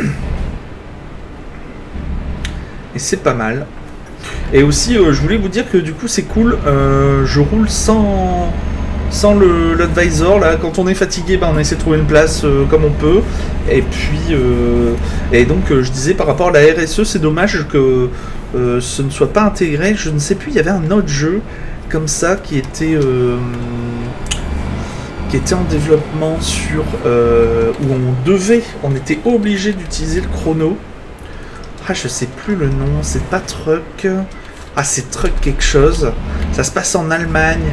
Et c'est pas mal. Et aussi, euh, je voulais vous dire que du coup, c'est cool. Euh, je roule sans, sans le l'advisor. Là, quand on est fatigué, ben, on essaie de trouver une place euh, comme on peut. Et puis, euh, et donc, euh, je disais par rapport à la R S E, c'est dommage que euh, ce ne soit pas intégré. Je ne sais plus, il y avait un autre jeu comme ça qui était euh, qui était en développement sur euh, où on devait, on était obligé d'utiliser le chrono. Ah, je sais plus le nom, c'est pas Truck. Ah, c'est Truck quelque chose. Ça se passe en Allemagne.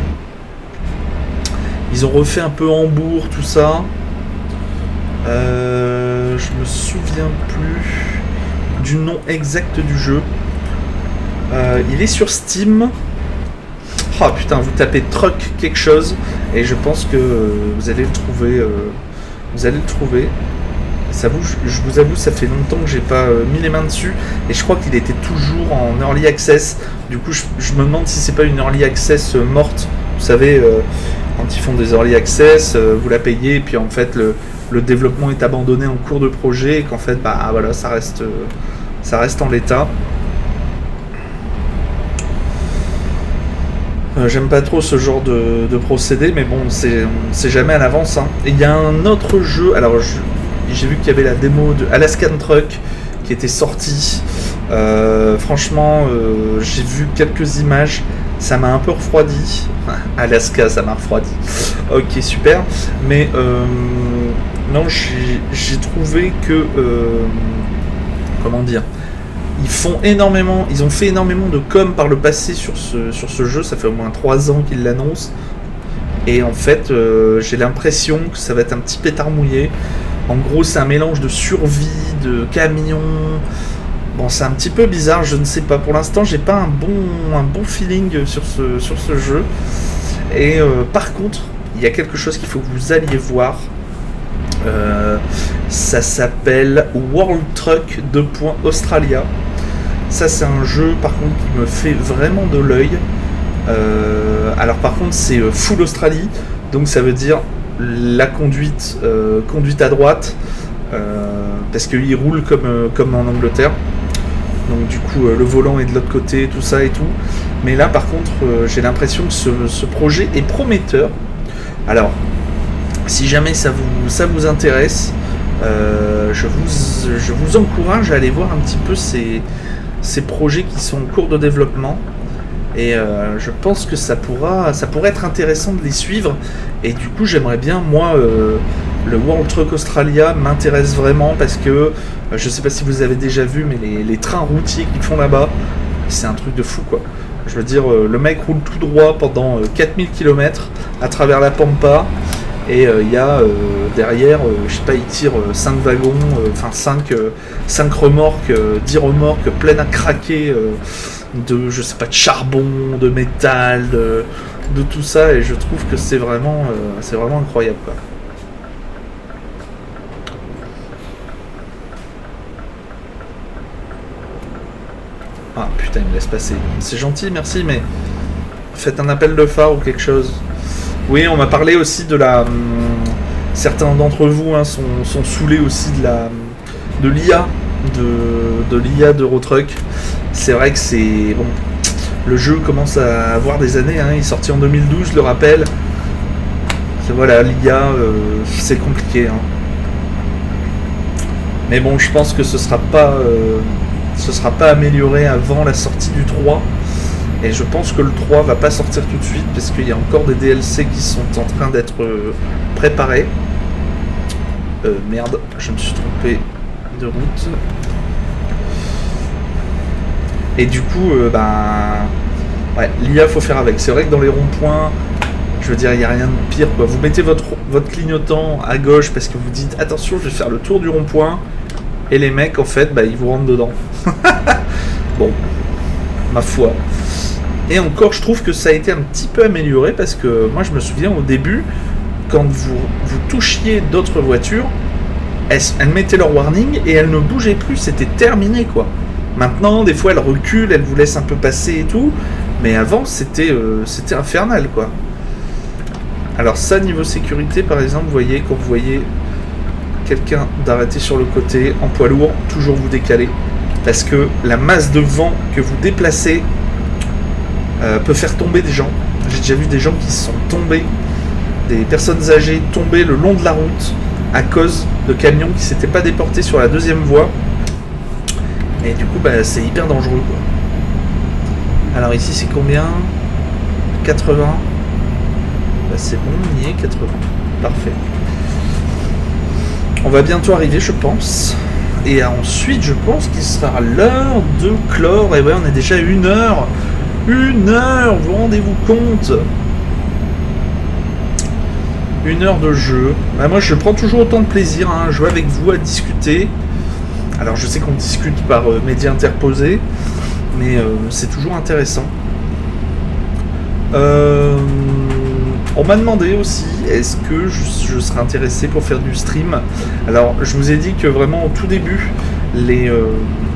Ils ont refait un peu Hambourg, tout ça. Euh, je me souviens plus du nom exact du jeu. Euh, il est sur Steam. Oh putain, vous tapez Truck quelque chose et je pense que vous allez le trouver. Euh, vous allez le trouver. Ça vous, je vous avoue, ça fait longtemps que j'ai pas euh, mis les mains dessus et je crois qu'il était toujours en early access. Du coup, je, je me demande si c'est pas une early access euh, morte. Vous savez, euh, quand ils font des early access, euh, vous la payez et puis en fait le, le développement est abandonné en cours de projet et qu'en fait, bah voilà, ça reste, euh, ça reste en l'état. Euh, J'aime pas trop ce genre de, de procédé, mais bon, c'est jamais à l'avance. Hein. Et il y a un autre jeu, alors j'ai vu qu'il y avait la démo de Alaskan Truck qui était sortie. Euh, franchement, euh, j'ai vu quelques images, ça m'a un peu refroidi. Alaska, ça m'a refroidi. Ok, super. Mais euh, non, j'ai trouvé que... Euh, comment dire, ils font énormément, ils ont fait énormément de com par le passé sur ce, sur ce jeu, ça fait au moins trois ans qu'ils l'annoncent. Et en fait, euh, j'ai l'impression que ça va être un petit pétard mouillé. En gros, c'est un mélange de survie, de camion. Bon, c'est un petit peu bizarre, je ne sais pas. Pour l'instant, j'ai pas un bon, un bon feeling sur ce, sur ce jeu. Et euh, par contre, il y a quelque chose qu'il faut que vous alliez voir. Euh, ça s'appelle World Truck deux. Australia. Ça, c'est un jeu, par contre, qui me fait vraiment de l'œil. Euh, alors, par contre, c'est full Australie. Donc, ça veut dire la conduite, euh, conduite à droite. Euh, parce qu'il roule comme, euh, comme en Angleterre. Donc du coup euh, le volant est de l'autre côté, tout ça et tout. Mais là par contre euh, j'ai l'impression que ce, ce projet est prometteur. Alors si jamais ça vous, ça vous intéresse, euh, je, vous, je vous encourage à aller voir un petit peu ces, ces projets qui sont en cours de développement. Et euh, je pense que ça, pourra, ça pourrait être intéressant de les suivre. Et du coup j'aimerais bien, moi, euh, le World Truck Australia m'intéresse vraiment parce que, euh, je sais pas si vous avez déjà vu, mais les, les trains routiers qu'ils font là-bas, c'est un truc de fou quoi. Je veux dire, euh, le mec roule tout droit pendant euh, quatre mille kilomètres à travers la Pampa. Et il euh, y a euh, derrière, euh, je sais pas, il tire euh, cinq wagons, enfin euh, cinq remorques, euh, dix remorques pleines à craquer euh, de, je sais pas, de charbon, de métal, de, de tout ça. Et je trouve que c'est vraiment, euh, c'est vraiment incroyable quoi. Ah putain, il me laisse passer. C'est gentil, merci, mais faites un appel de phare ou quelque chose. Oui, on m'a parlé aussi de la... Hum, certains d'entre vous hein, sont, sont saoulés aussi de la de l'I A, de, de l'I A d'Eurotruck. C'est vrai que c'est... Bon, le jeu commence à avoir des années, hein, il est sorti en deux mille douze, je le rappelle. Voilà, l'I A, euh, c'est compliqué. Hein. Mais bon, je pense que ce sera pas... Euh, ce sera pas amélioré avant la sortie du trois. Et je pense que le trois va pas sortir tout de suite parce qu'il y a encore des D L C qui sont en train d'être euh, préparés. Euh, merde, je me suis trompé de route. Et du coup, euh, ben, ouais, l'I A faut faire avec. C'est vrai que dans les ronds-points, je veux dire, il n'y a rien de pire quoi. Vous mettez votre, votre clignotant à gauche parce que vous dites attention, je vais faire le tour du rond-point. Et les mecs, en fait, bah, ils vous rentrent dedans. Bon, ma foi. Et encore, je trouve que ça a été un petit peu amélioré parce que moi, je me souviens au début, quand vous, vous touchiez d'autres voitures, elles, elles mettaient leur warning et elles ne bougeaient plus. C'était terminé, quoi. Maintenant, des fois, elles reculent, elles vous laissent un peu passer et tout. Mais avant, c'était euh, c'était infernal, quoi. Alors ça, niveau sécurité, par exemple, vous voyez, quand vous voyez... quelqu'un d'arrêter sur le côté en poids lourd, toujours vous décaler parce que la masse de vent que vous déplacez euh, peut faire tomber des gens. J'ai déjà vu des gens qui sont tombés, des personnes âgées tombées le long de la route à cause de camions qui s'étaient pas déportés sur la deuxième voie et du coup bah, c'est hyper dangereux quoi. Alors ici c'est combien? Quatre-vingts. Bah, c'est bon, on y est, quatre-vingts. Parfait. On va bientôt arriver, je pense. Et ensuite, je pense qu'il sera l'heure de clore. Et ouais, on est déjà à une heure. Une heure, vous rendez-vous compte? Une heure de jeu. Bah, moi, je prends toujours autant de plaisir hein, à jouer avec vous, à discuter. Alors je sais qu'on discute par euh, médias interposés, mais euh, c'est toujours intéressant. Euh, on m'a demandé aussi, est-ce que je, je serais intéressé pour faire du stream. Alors je vous ai dit que vraiment au tout début, les, euh,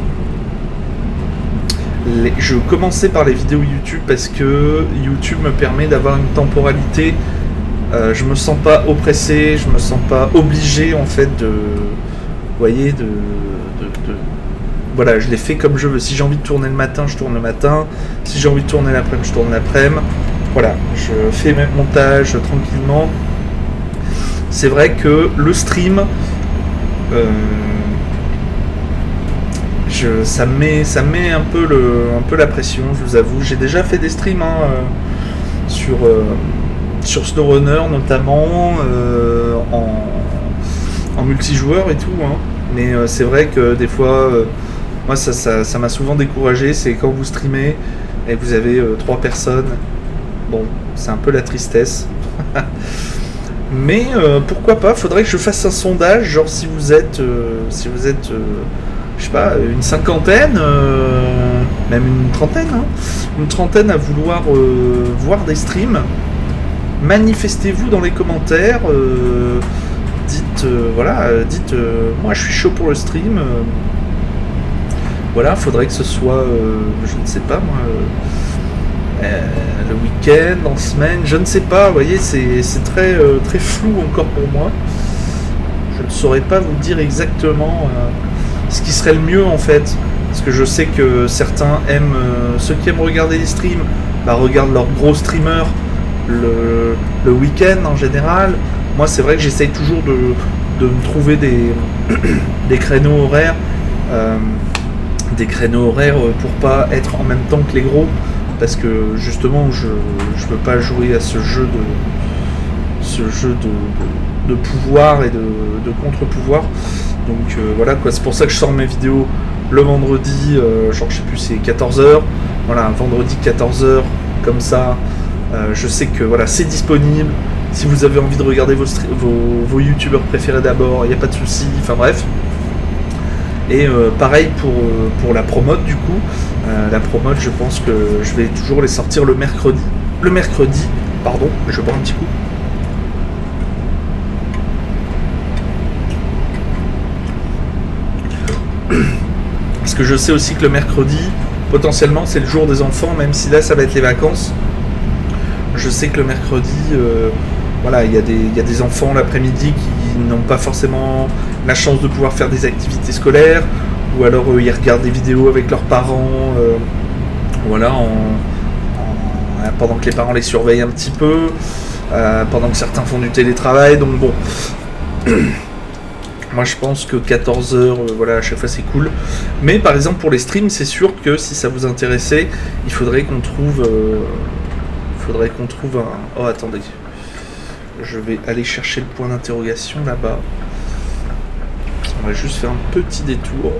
les, je commençais par les vidéos YouTube parce que YouTube me permet d'avoir une temporalité. Euh, je me sens pas oppressé, je me sens pas obligé en fait de, vous voyez, de, de, de voilà, je l'ai fait comme je veux. Si j'ai envie de tourner le matin, je tourne le matin. Si j'ai envie de tourner l'après-midi, je tourne l'après-midi. Voilà, je fais mes montages tranquillement. C'est vrai que le stream, euh, je, ça me met, ça me met un peu le, un peu la pression. Je vous avoue, j'ai déjà fait des streams hein, euh, sur, euh, sur SnowRunner notamment, euh, en, en multijoueur et tout. Hein. Mais euh, c'est vrai que des fois. Euh, Moi, ça, ça, ça m'a souvent découragé, c'est quand vous streamez et que vous avez euh, trois personnes. Bon, c'est un peu la tristesse. Mais euh, pourquoi pas, faudrait que je fasse un sondage, genre si vous êtes, euh, si vous êtes, euh, je sais pas, une cinquantaine, euh, même une trentaine, hein, une trentaine à vouloir euh, voir des streams. Manifestez-vous dans les commentaires. Euh, dites, euh, voilà, euh, dites, euh, moi je suis chaud pour le stream. Euh, Voilà, faudrait que ce soit, euh, je ne sais pas moi, euh, euh, le week-end, en semaine, je ne sais pas, vous voyez, c'est très, euh, très flou encore pour moi. Je ne saurais pas vous dire exactement euh, ce qui serait le mieux en fait. Parce que je sais que certains aiment, euh, ceux qui aiment regarder les streams, bah, regardent leurs gros streamers le, le week-end en général. Moi c'est vrai que j'essaye toujours de, de me trouver des, des créneaux horaires. Euh, des créneaux horaires pour pas être en même temps que les gros, parce que justement je je veux pas jouer à ce jeu de ce jeu de, de, de pouvoir et de, de contre-pouvoir, donc euh, voilà quoi, c'est pour ça que je sors mes vidéos le vendredi, euh, genre je sais plus, c'est quatorze heures, voilà, vendredi quatorze heures, comme ça euh, je sais que voilà, c'est disponible. Si vous avez envie de regarder vos, vos, vos youtubeurs préférés d'abord, il n'y a pas de souci, enfin bref. Et euh, pareil pour, euh, pour la promote du coup. Euh, la promote, je pense que je vais toujours les sortir le mercredi. Le mercredi, pardon, je vais boire un petit coup. Parce que je sais aussi que le mercredi, potentiellement, c'est le jour des enfants, même si là, ça va être les vacances. Je sais que le mercredi, euh, voilà, il y a des, il y a des enfants l'après-midi qui n'ont pas forcément la chance de pouvoir faire des activités scolaires, ou alors euh, ils regardent des vidéos avec leurs parents, euh, voilà, en, en, pendant que les parents les surveillent un petit peu, euh, pendant que certains font du télétravail, donc bon. Moi je pense que quatorze heures, euh, voilà, à chaque fois c'est cool. Mais par exemple pour les streams, c'est sûr que si ça vous intéressait, il faudrait qu'on trouve... Euh, faudrait qu'on trouve un... Oh attendez. Je vais aller chercher le point d'interrogation là-bas. On va juste faire un petit détour.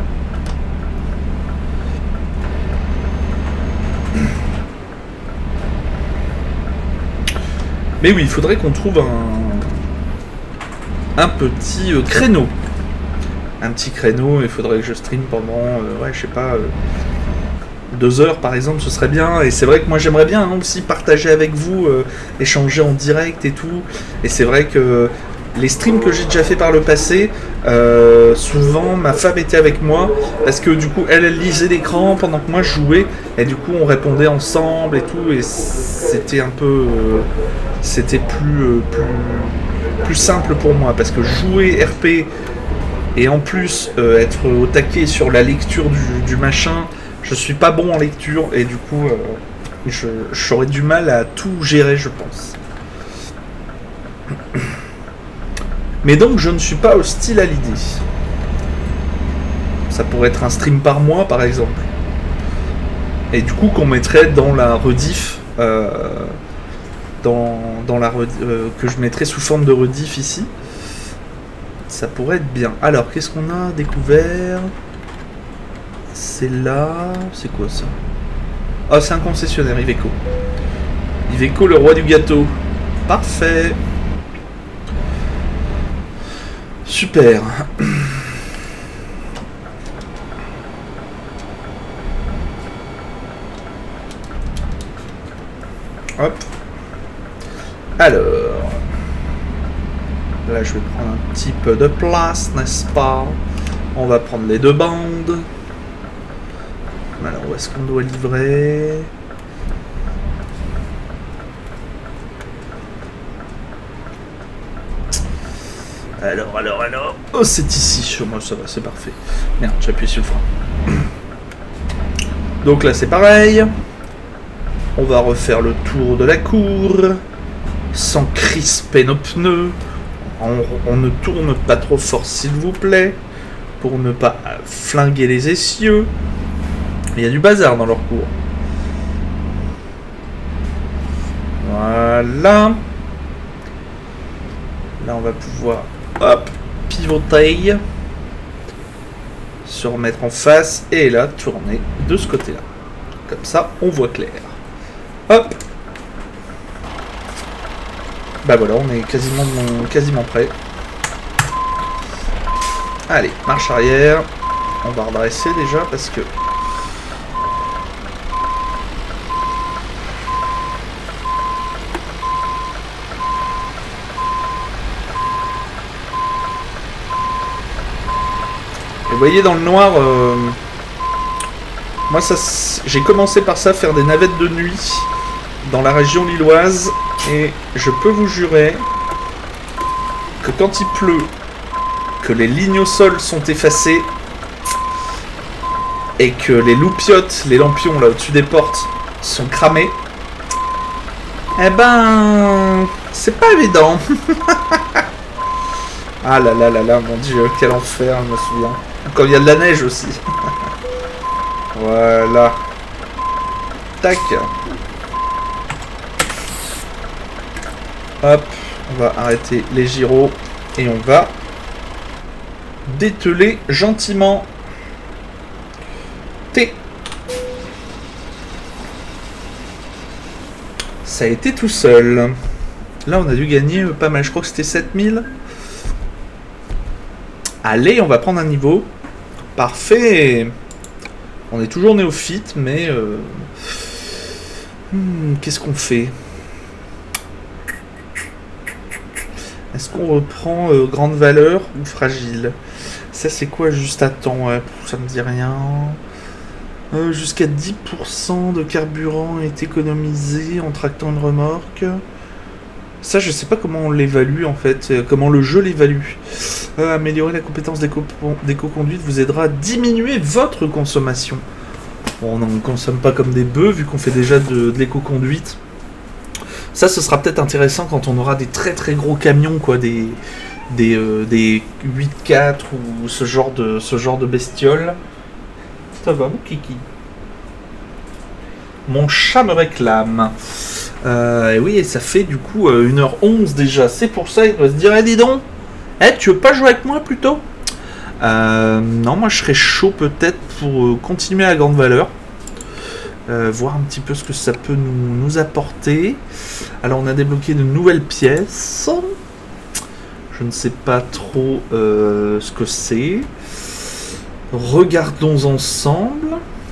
Mais oui, il faudrait qu'on trouve un, un petit euh, créneau. Un petit créneau, il faudrait que je stream pendant, euh, ouais, je sais pas, euh, deux heures par exemple, ce serait bien. Et c'est vrai que moi j'aimerais bien hein, aussi partager avec vous, euh, échanger en direct et tout. Et c'est vrai que les streams que j'ai déjà fait par le passé, euh, souvent ma femme était avec moi parce que du coup elle, elle lisait l'écran pendant que moi je jouais et du coup on répondait ensemble et tout, et c'était un peu euh, c'était plus, euh, plus plus simple pour moi parce que jouer R P et en plus euh, être au taquet sur la lecture du, du machin, je suis pas bon en lecture et du coup euh, je j'aurais du mal à tout gérer, je pense. Mais donc je ne suis pas hostile à l'idée. Ça pourrait être un stream par mois par exemple. Et du coup qu'on mettrait dans la rediff, euh, dans, dans la rediff, euh, que je mettrais sous forme de rediff ici. Ça pourrait être bien. Alors qu'est-ce qu'on a découvert? C'est là... C'est quoi ça? Ah, c'est un concessionnaire, Iveco. Iveco, le roi du gâteau. Parfait. Super. Hop. Alors. Là, je vais prendre un petit peu de place, n'est-ce pas? On va prendre les deux bandes. Alors, où est-ce qu'on doit livrer? Alors, alors, alors... Oh, c'est ici. Sur moi, ça va, c'est parfait. Merde, j'ai appuyé sur le frein. Donc là, c'est pareil. On va refaire le tour de la cour. Sans crisper nos pneus. On, on ne tourne pas trop fort, s'il vous plaît. Pour ne pas flinguer les essieux. Il y a du bazar dans leur cours. Voilà. Là, on va pouvoir, hop, pivoter. Se remettre en face. Et là, tourner de ce côté-là. Comme ça, on voit clair. Hop. Bah voilà, on est quasiment, quasiment prêt. Allez, marche arrière. On va redresser déjà parce que... Et vous voyez dans le noir... Euh... Moi, ça, j'ai commencé par ça, faire des navettes de nuit dans la région lilloise. Et je peux vous jurer que quand il pleut, que les lignes au sol sont effacées et que les loupiottes, les lampions là au-dessus des portes sont cramés, eh ben, c'est pas évident. Ah là là là là, mon dieu, quel enfer, je me souviens. Quand il y a de la neige aussi. Voilà. Tac. Hop, on va arrêter les gyros et on va dételer gentiment. T. Ça a été tout seul. Là, on a dû gagner pas mal. Je crois que c'était sept mille. Allez, on va prendre un niveau. Parfait. On est toujours néophyte, mais... Euh... Hmm, qu'est-ce qu'on fait ? Est-ce qu'on reprend euh, grande valeur ou fragile? Ça, c'est quoi juste à temps? Ouais, ça me dit rien. Euh, Jusqu'à dix pour cent de carburant est économisé en tractant une remorque. Ça, je sais pas comment on l'évalue en fait, euh, comment le jeu l'évalue. Euh, améliorer la compétence d'éco-conduite vous aidera à diminuer votre consommation. Bon, on ne consomme pas comme des bœufs vu qu'on fait déjà de, de l'éco-conduite. Ça, ce sera peut-être intéressant quand on aura des très très gros camions, quoi, des des, euh, des huit quatre ou ce genre de ce genre de bestioles. Ça va, mon kiki. Mon chat me réclame. Euh, et oui, et ça fait du coup euh, une heure onze déjà. C'est pour ça, il doit se dire, eh, dis donc, eh, tu veux pas jouer avec moi plutôt? euh, Non, moi je serais chaud peut-être pour euh, continuer à grande valeur. Euh, voir un petit peu ce que ça peut nous, nous apporter. Alors on a débloqué de nouvelles pièces. Je ne sais pas trop euh, ce que c'est. Regardons ensemble.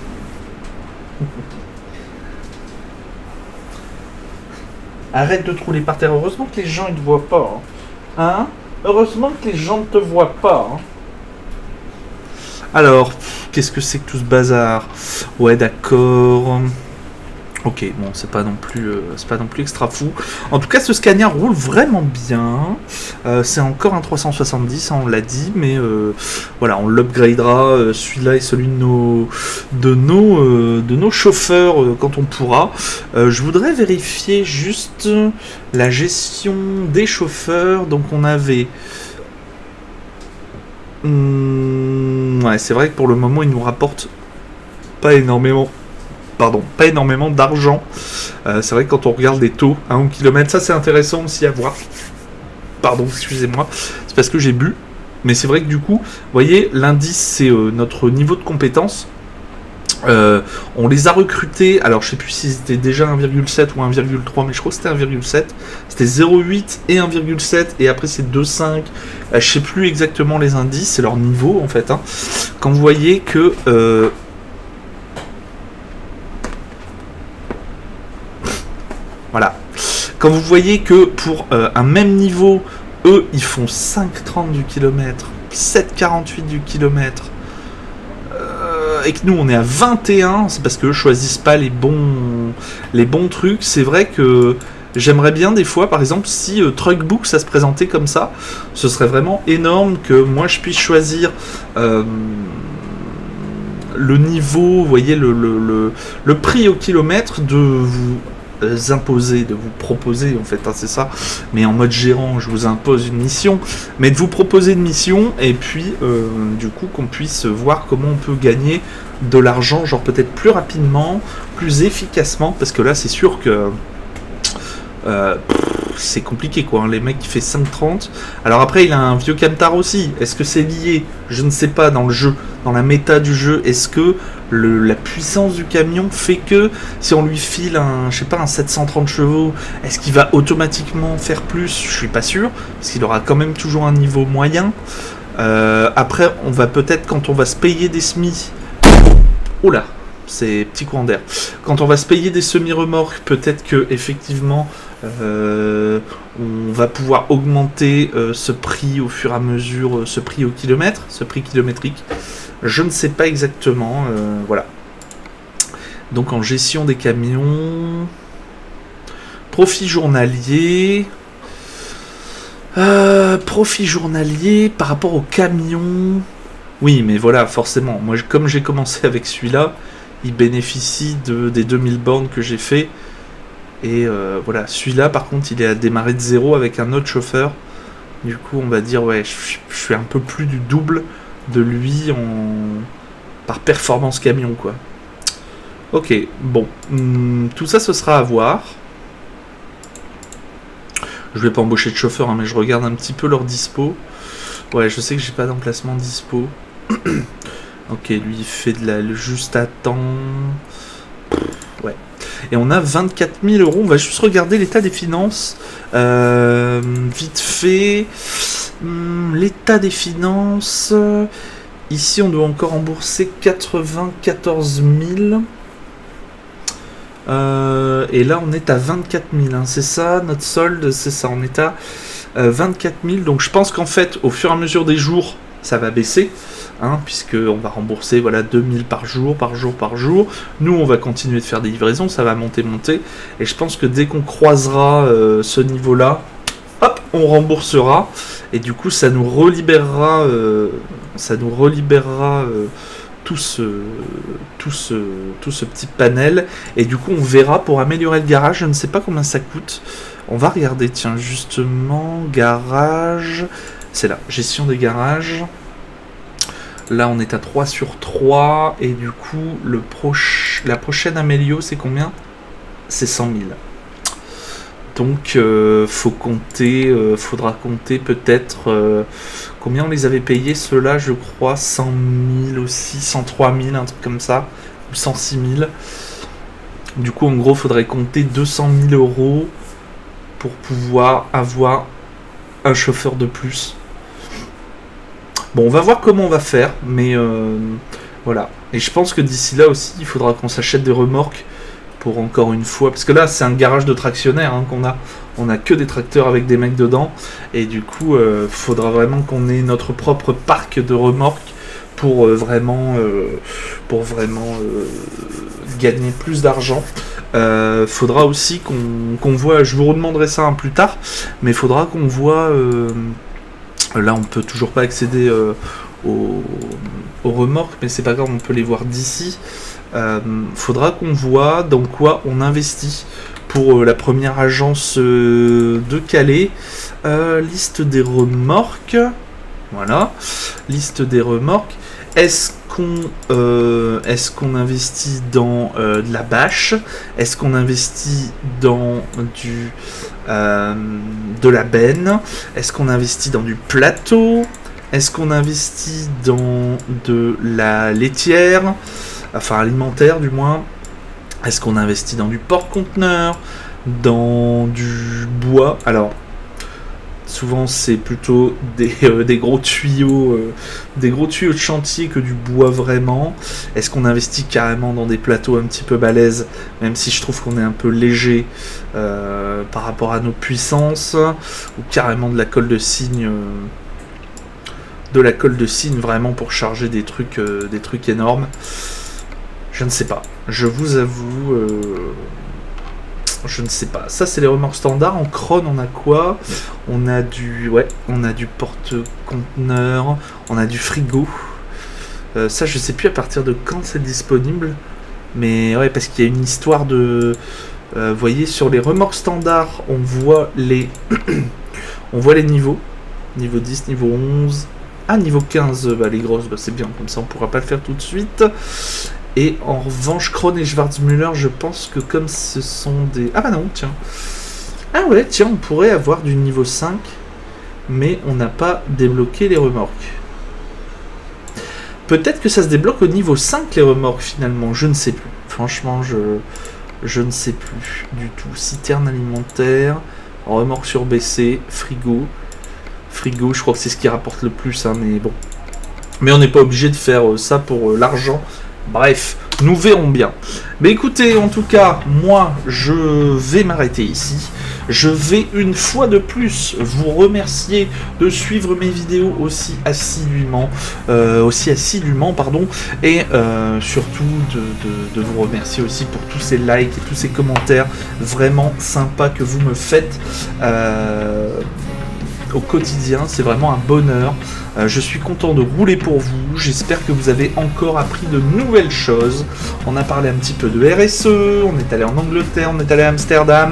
Arrête de trouler par terre. Heureusement que les gens ne te voient pas. Hein, hein? Heureusement que les gens ne te voient pas. Hein. Alors, qu'est-ce que c'est que tout ce bazar? Ouais, d'accord. Ok, bon, c'est pas non plus, euh, c'est pas non plus extra fou. En tout cas, ce Scania roule vraiment bien. Euh, c'est encore un trois cent soixante-dix, hein, on l'a dit, mais euh, voilà, on l'upgradera. Euh, celui-là est celui de nos, de nos, euh, de nos chauffeurs euh, quand on pourra. Euh, je voudrais vérifier juste la gestion des chauffeurs. Donc, on avait. Hum, ouais, c'est vrai que pour le moment, ils nous rapportent pas énormément. Pardon, pas énormément d'argent. Euh, c'est vrai que quand on regarde les taux à un kilomètre, ça c'est intéressant aussi à voir. Pardon, excusez-moi, c'est parce que j'ai bu. Mais c'est vrai que du coup, vous voyez, l'indice c'est euh, notre niveau de compétence. Euh, on les a recrutés, alors je sais plus si c'était déjà un virgule sept ou un virgule trois, mais je crois que c'était un virgule sept. C'était zéro virgule huit et un virgule sept, et après c'est deux virgule cinq. Euh, je sais plus exactement les indices, c'est leur niveau en fait. Hein. Quand vous voyez que... Euh, Voilà, Quand vous voyez que pour euh, un même niveau, eux, ils font cinq virgule trente du kilomètre, sept virgule quarante-huit du kilomètre, euh, et que nous, on est à vingt et un, c'est parce qu'eux choisissent pas les bons, les bons trucs. C'est vrai que j'aimerais bien des fois, par exemple, si euh, Truckbook, ça se présentait comme ça, ce serait vraiment énorme que moi, je puisse choisir... Euh, le niveau, vous voyez, le, le, le, le prix au kilomètre, de vous euh, imposer, de vous proposer, en fait, hein, c'est ça, mais en mode gérant, je vous impose une mission, mais de vous proposer une mission, et puis, euh, du coup, qu'on puisse voir comment on peut gagner de l'argent, genre peut-être plus rapidement, plus efficacement, parce que là, c'est sûr que... Euh, c'est compliqué quoi, hein. Les mecs qui fait cinq virgule trente. Alors après il a un vieux camtar aussi. Est-ce que c'est lié? Je ne sais pas, dans le jeu, dans la méta du jeu. Est-ce que le, la puissance du camion fait que si on lui file un, je sais pas, un sept cent trente chevaux, est-ce qu'il va automatiquement faire plus? Je suis pas sûr, parce qu'il aura quand même toujours un niveau moyen. Euh, après on va peut-être, quand on va se payer des semis... Oh là, c'est petit courant d'air. Quand on va se payer des semi-remorques, peut-être que effectivement euh, on va pouvoir augmenter euh, ce prix au fur et à mesure, euh, ce prix au kilomètre, ce prix kilométrique. Je ne sais pas exactement. Euh, voilà. Donc en gestion des camions, profit journalier. Euh, profit journalier par rapport aux camions. Oui, mais voilà, forcément. Moi, comme j'ai commencé avec celui-là, il bénéficie de, des deux mille bornes que j'ai fait. Et euh, voilà, celui-là, par contre, il est à démarrer de zéro avec un autre chauffeur. Du coup, on va dire, ouais, je, je suis un peu plus du double de lui en... par performance camion, quoi. Ok, bon. Hum, tout ça, ce sera à voir. Je vais pas embaucher de chauffeur, hein, mais je regarde un petit peu leur dispo. Ouais, je sais que j'ai pas d'emplacement dispo. Ok, lui il fait de la juste à temps. Ouais. Et on a vingt-quatre mille euros. On va juste regarder l'état des finances. Euh, vite fait. Hum, l'état des finances. Ici, on doit encore rembourser quatre-vingt-quatorze mille. Euh, et là, on est à vingt-quatre mille. Hein, c'est ça, notre solde, c'est ça. On est à euh, vingt-quatre mille. Donc, je pense qu'en fait, au fur et à mesure des jours, ça va baisser. Hein, puisqu'on va rembourser voilà, deux mille par jour, par jour, par jour. Nous, on va continuer de faire des livraisons, ça va monter, monter. Et je pense que dès qu'on croisera euh, ce niveau-là, hop, on remboursera. Et du coup, ça nous relibérera, euh, ça nous relibérera euh, tout, ce, tout, ce, tout ce petit panel. Et du coup, on verra pour améliorer le garage. Je ne sais pas combien ça coûte. On va regarder, tiens, justement, garage. C'est là, gestion des garages. Là, on est à trois sur trois. Et du coup, le proche, la prochaine amélio, c'est combien? C'est cent mille. Donc, euh, faut compter, euh, faudra compter peut-être... Euh, combien on les avait payés, ceux-là, je crois, cent mille aussi, cent trois mille, un truc comme ça. Ou cent six mille. Du coup, en gros, faudrait compter deux cent mille euros pour pouvoir avoir un chauffeur de plus. Bon, on va voir comment on va faire, mais euh, voilà. Et je pense que d'ici là aussi, il faudra qu'on s'achète des remorques pour encore une fois, parce que là, c'est un garage de tractionnaire hein, qu'on a. On a que des tracteurs avec des mecs dedans, et du coup, il euh, faudra vraiment qu'on ait notre propre parc de remorques pour euh, vraiment, euh, pour vraiment euh, gagner plus d'argent. Euh, faudra aussi qu'on qu'on voit, je vous redemanderai ça hein, plus tard, mais il faudra qu'on voit... Euh, Là, on peut toujours pas accéder euh, aux, aux remorques, mais c'est pas grave, on peut les voir d'ici. Euh, faudra qu'on voit dans quoi on investit pour euh, la première agence euh, de Calais. Euh, liste des remorques. Voilà. Liste des remorques. Est-ce qu'on euh, est-ce qu'on investit dans euh, de la bâche? Est-ce qu'on investit dans du... Euh, de la benne? Est-ce qu'on investit dans du plateau? Est-ce qu'on investit dans de la laitière, enfin alimentaire du moins? Est-ce qu'on investit dans du porte-conteneur, dans du bois? Alors Souvent c'est plutôt des, euh, des gros tuyaux euh, des gros tuyaux de chantier que du bois vraiment. Est-ce qu'on investit carrément dans des plateaux un petit peu balèzes, même si je trouve qu'on est un peu léger euh, par rapport à nos puissances, ou carrément de la colle de cygne euh, de la colle de cygne vraiment pour charger des trucs euh, des trucs énormes. Je ne sais pas, je vous avoue euh, je ne sais pas. Ça c'est les remorques standards. En crone on a quoi? On a du ouais, on a du porte-conteneur, on a du frigo. Euh, ça je sais plus à partir de quand c'est disponible. Mais ouais, parce qu'il y a une histoire de euh, vous voyez sur les remorques standards, on voit les on voit les niveaux. Niveau dix, niveau onze. Ah niveau quinze, bah les grosses, bah, c'est bien, comme ça on pourra pas le faire tout de suite. Et en revanche, Krone et Schwarzmüller, je pense que comme ce sont des... Ah bah non, tiens. Ah ouais, tiens, on pourrait avoir du niveau cinq, mais on n'a pas débloqué les remorques. Peut-être que ça se débloque au niveau cinq, les remorques, finalement. Je ne sais plus. Franchement, je, je ne sais plus du tout. Citerne alimentaire, remorque surbaissée, frigo. Frigo, je crois que c'est ce qui rapporte le plus, hein, mais bon. Mais on n'est pas obligé de faire ça pour l'argent. Bref, nous verrons bien. Mais écoutez, en tout cas, moi, je vais m'arrêter ici. Je vais une fois de plus vous remercier de suivre mes vidéos aussi assidûment, euh, aussi assidûment, pardon, et euh, surtout de, de, de vous remercier aussi pour tous ces likes et tous ces commentaires vraiment sympas que vous me faites euh, au quotidien. C'est vraiment un bonheur. Euh, je suis content de rouler pour vous. J'espère que vous avez encore appris de nouvelles choses. On a parlé un petit peu de R S E, on est allé en Angleterre, on est allé à Amsterdam.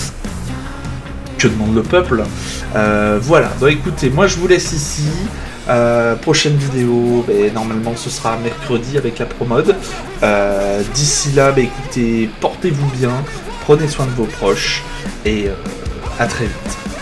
Que demande le peuple? euh, Voilà, donc écoutez, moi je vous laisse ici. Euh, prochaine vidéo, ben, normalement ce sera mercredi avec la promode. Euh, D'ici là, ben, écoutez, portez-vous bien, prenez soin de vos proches et euh, à très vite.